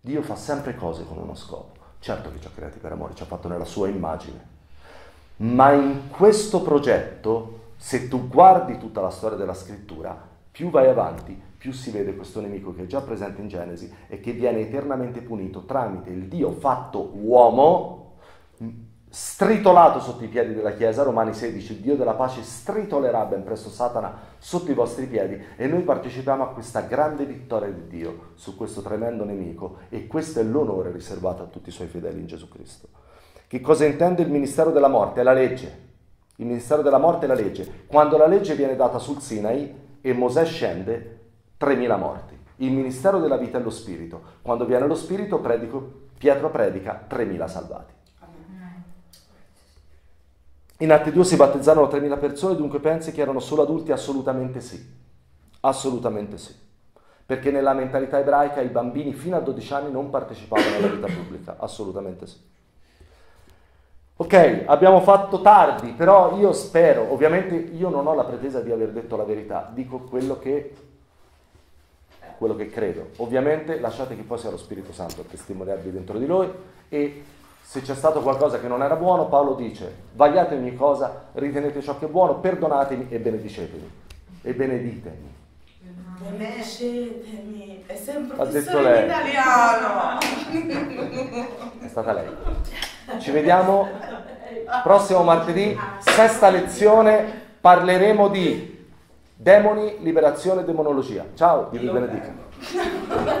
Dio fa sempre cose con uno scopo. Certo che ci ha creati per amore, ci ha fatto nella sua immagine. Ma in questo progetto, se tu guardi tutta la storia della scrittura, più vai avanti, più si vede questo nemico che è già presente in Genesi e che viene eternamente punito tramite il Dio fatto uomo, stritolato sotto i piedi della Chiesa. Romani sedici, il Dio della pace stritolerà ben presto Satana sotto i vostri piedi, e noi partecipiamo a questa grande vittoria di Dio su questo tremendo nemico, e questo è l'onore riservato a tutti i suoi fedeli in Gesù Cristo. Che cosa intende il ministero della morte? È la legge. Il ministero della morte è la legge. Quando la legge viene data sul Sinai e Mosè scende, tremila morti. Il ministero della vita è lo spirito. Quando viene lo spirito, predico, Pietro predica, tremila salvati. In Atti due si battezzarono tremila persone, dunque pensi che erano solo adulti? Assolutamente sì, assolutamente sì, perché nella mentalità ebraica i bambini fino a dodici anni non partecipavano alla vita pubblica, assolutamente sì. Ok, abbiamo fatto tardi, però io spero, ovviamente io non ho la pretesa di aver detto la verità, dico quello che, quello che credo. Ovviamente lasciate che poi sia lo Spirito Santo a testimoniarvi dentro di noi, e se c'è stato qualcosa che non era buono, Paolo dice: vagliate ogni cosa, ritenete ciò che è buono, perdonatemi e benedicetemi e beneditemi. Benedicetemi, è sempre Ha detto in lei. italiano. È stata lei. Ci vediamo prossimo martedì, sesta lezione, parleremo di demoni, liberazione e demonologia. Ciao, Dio vi benedica.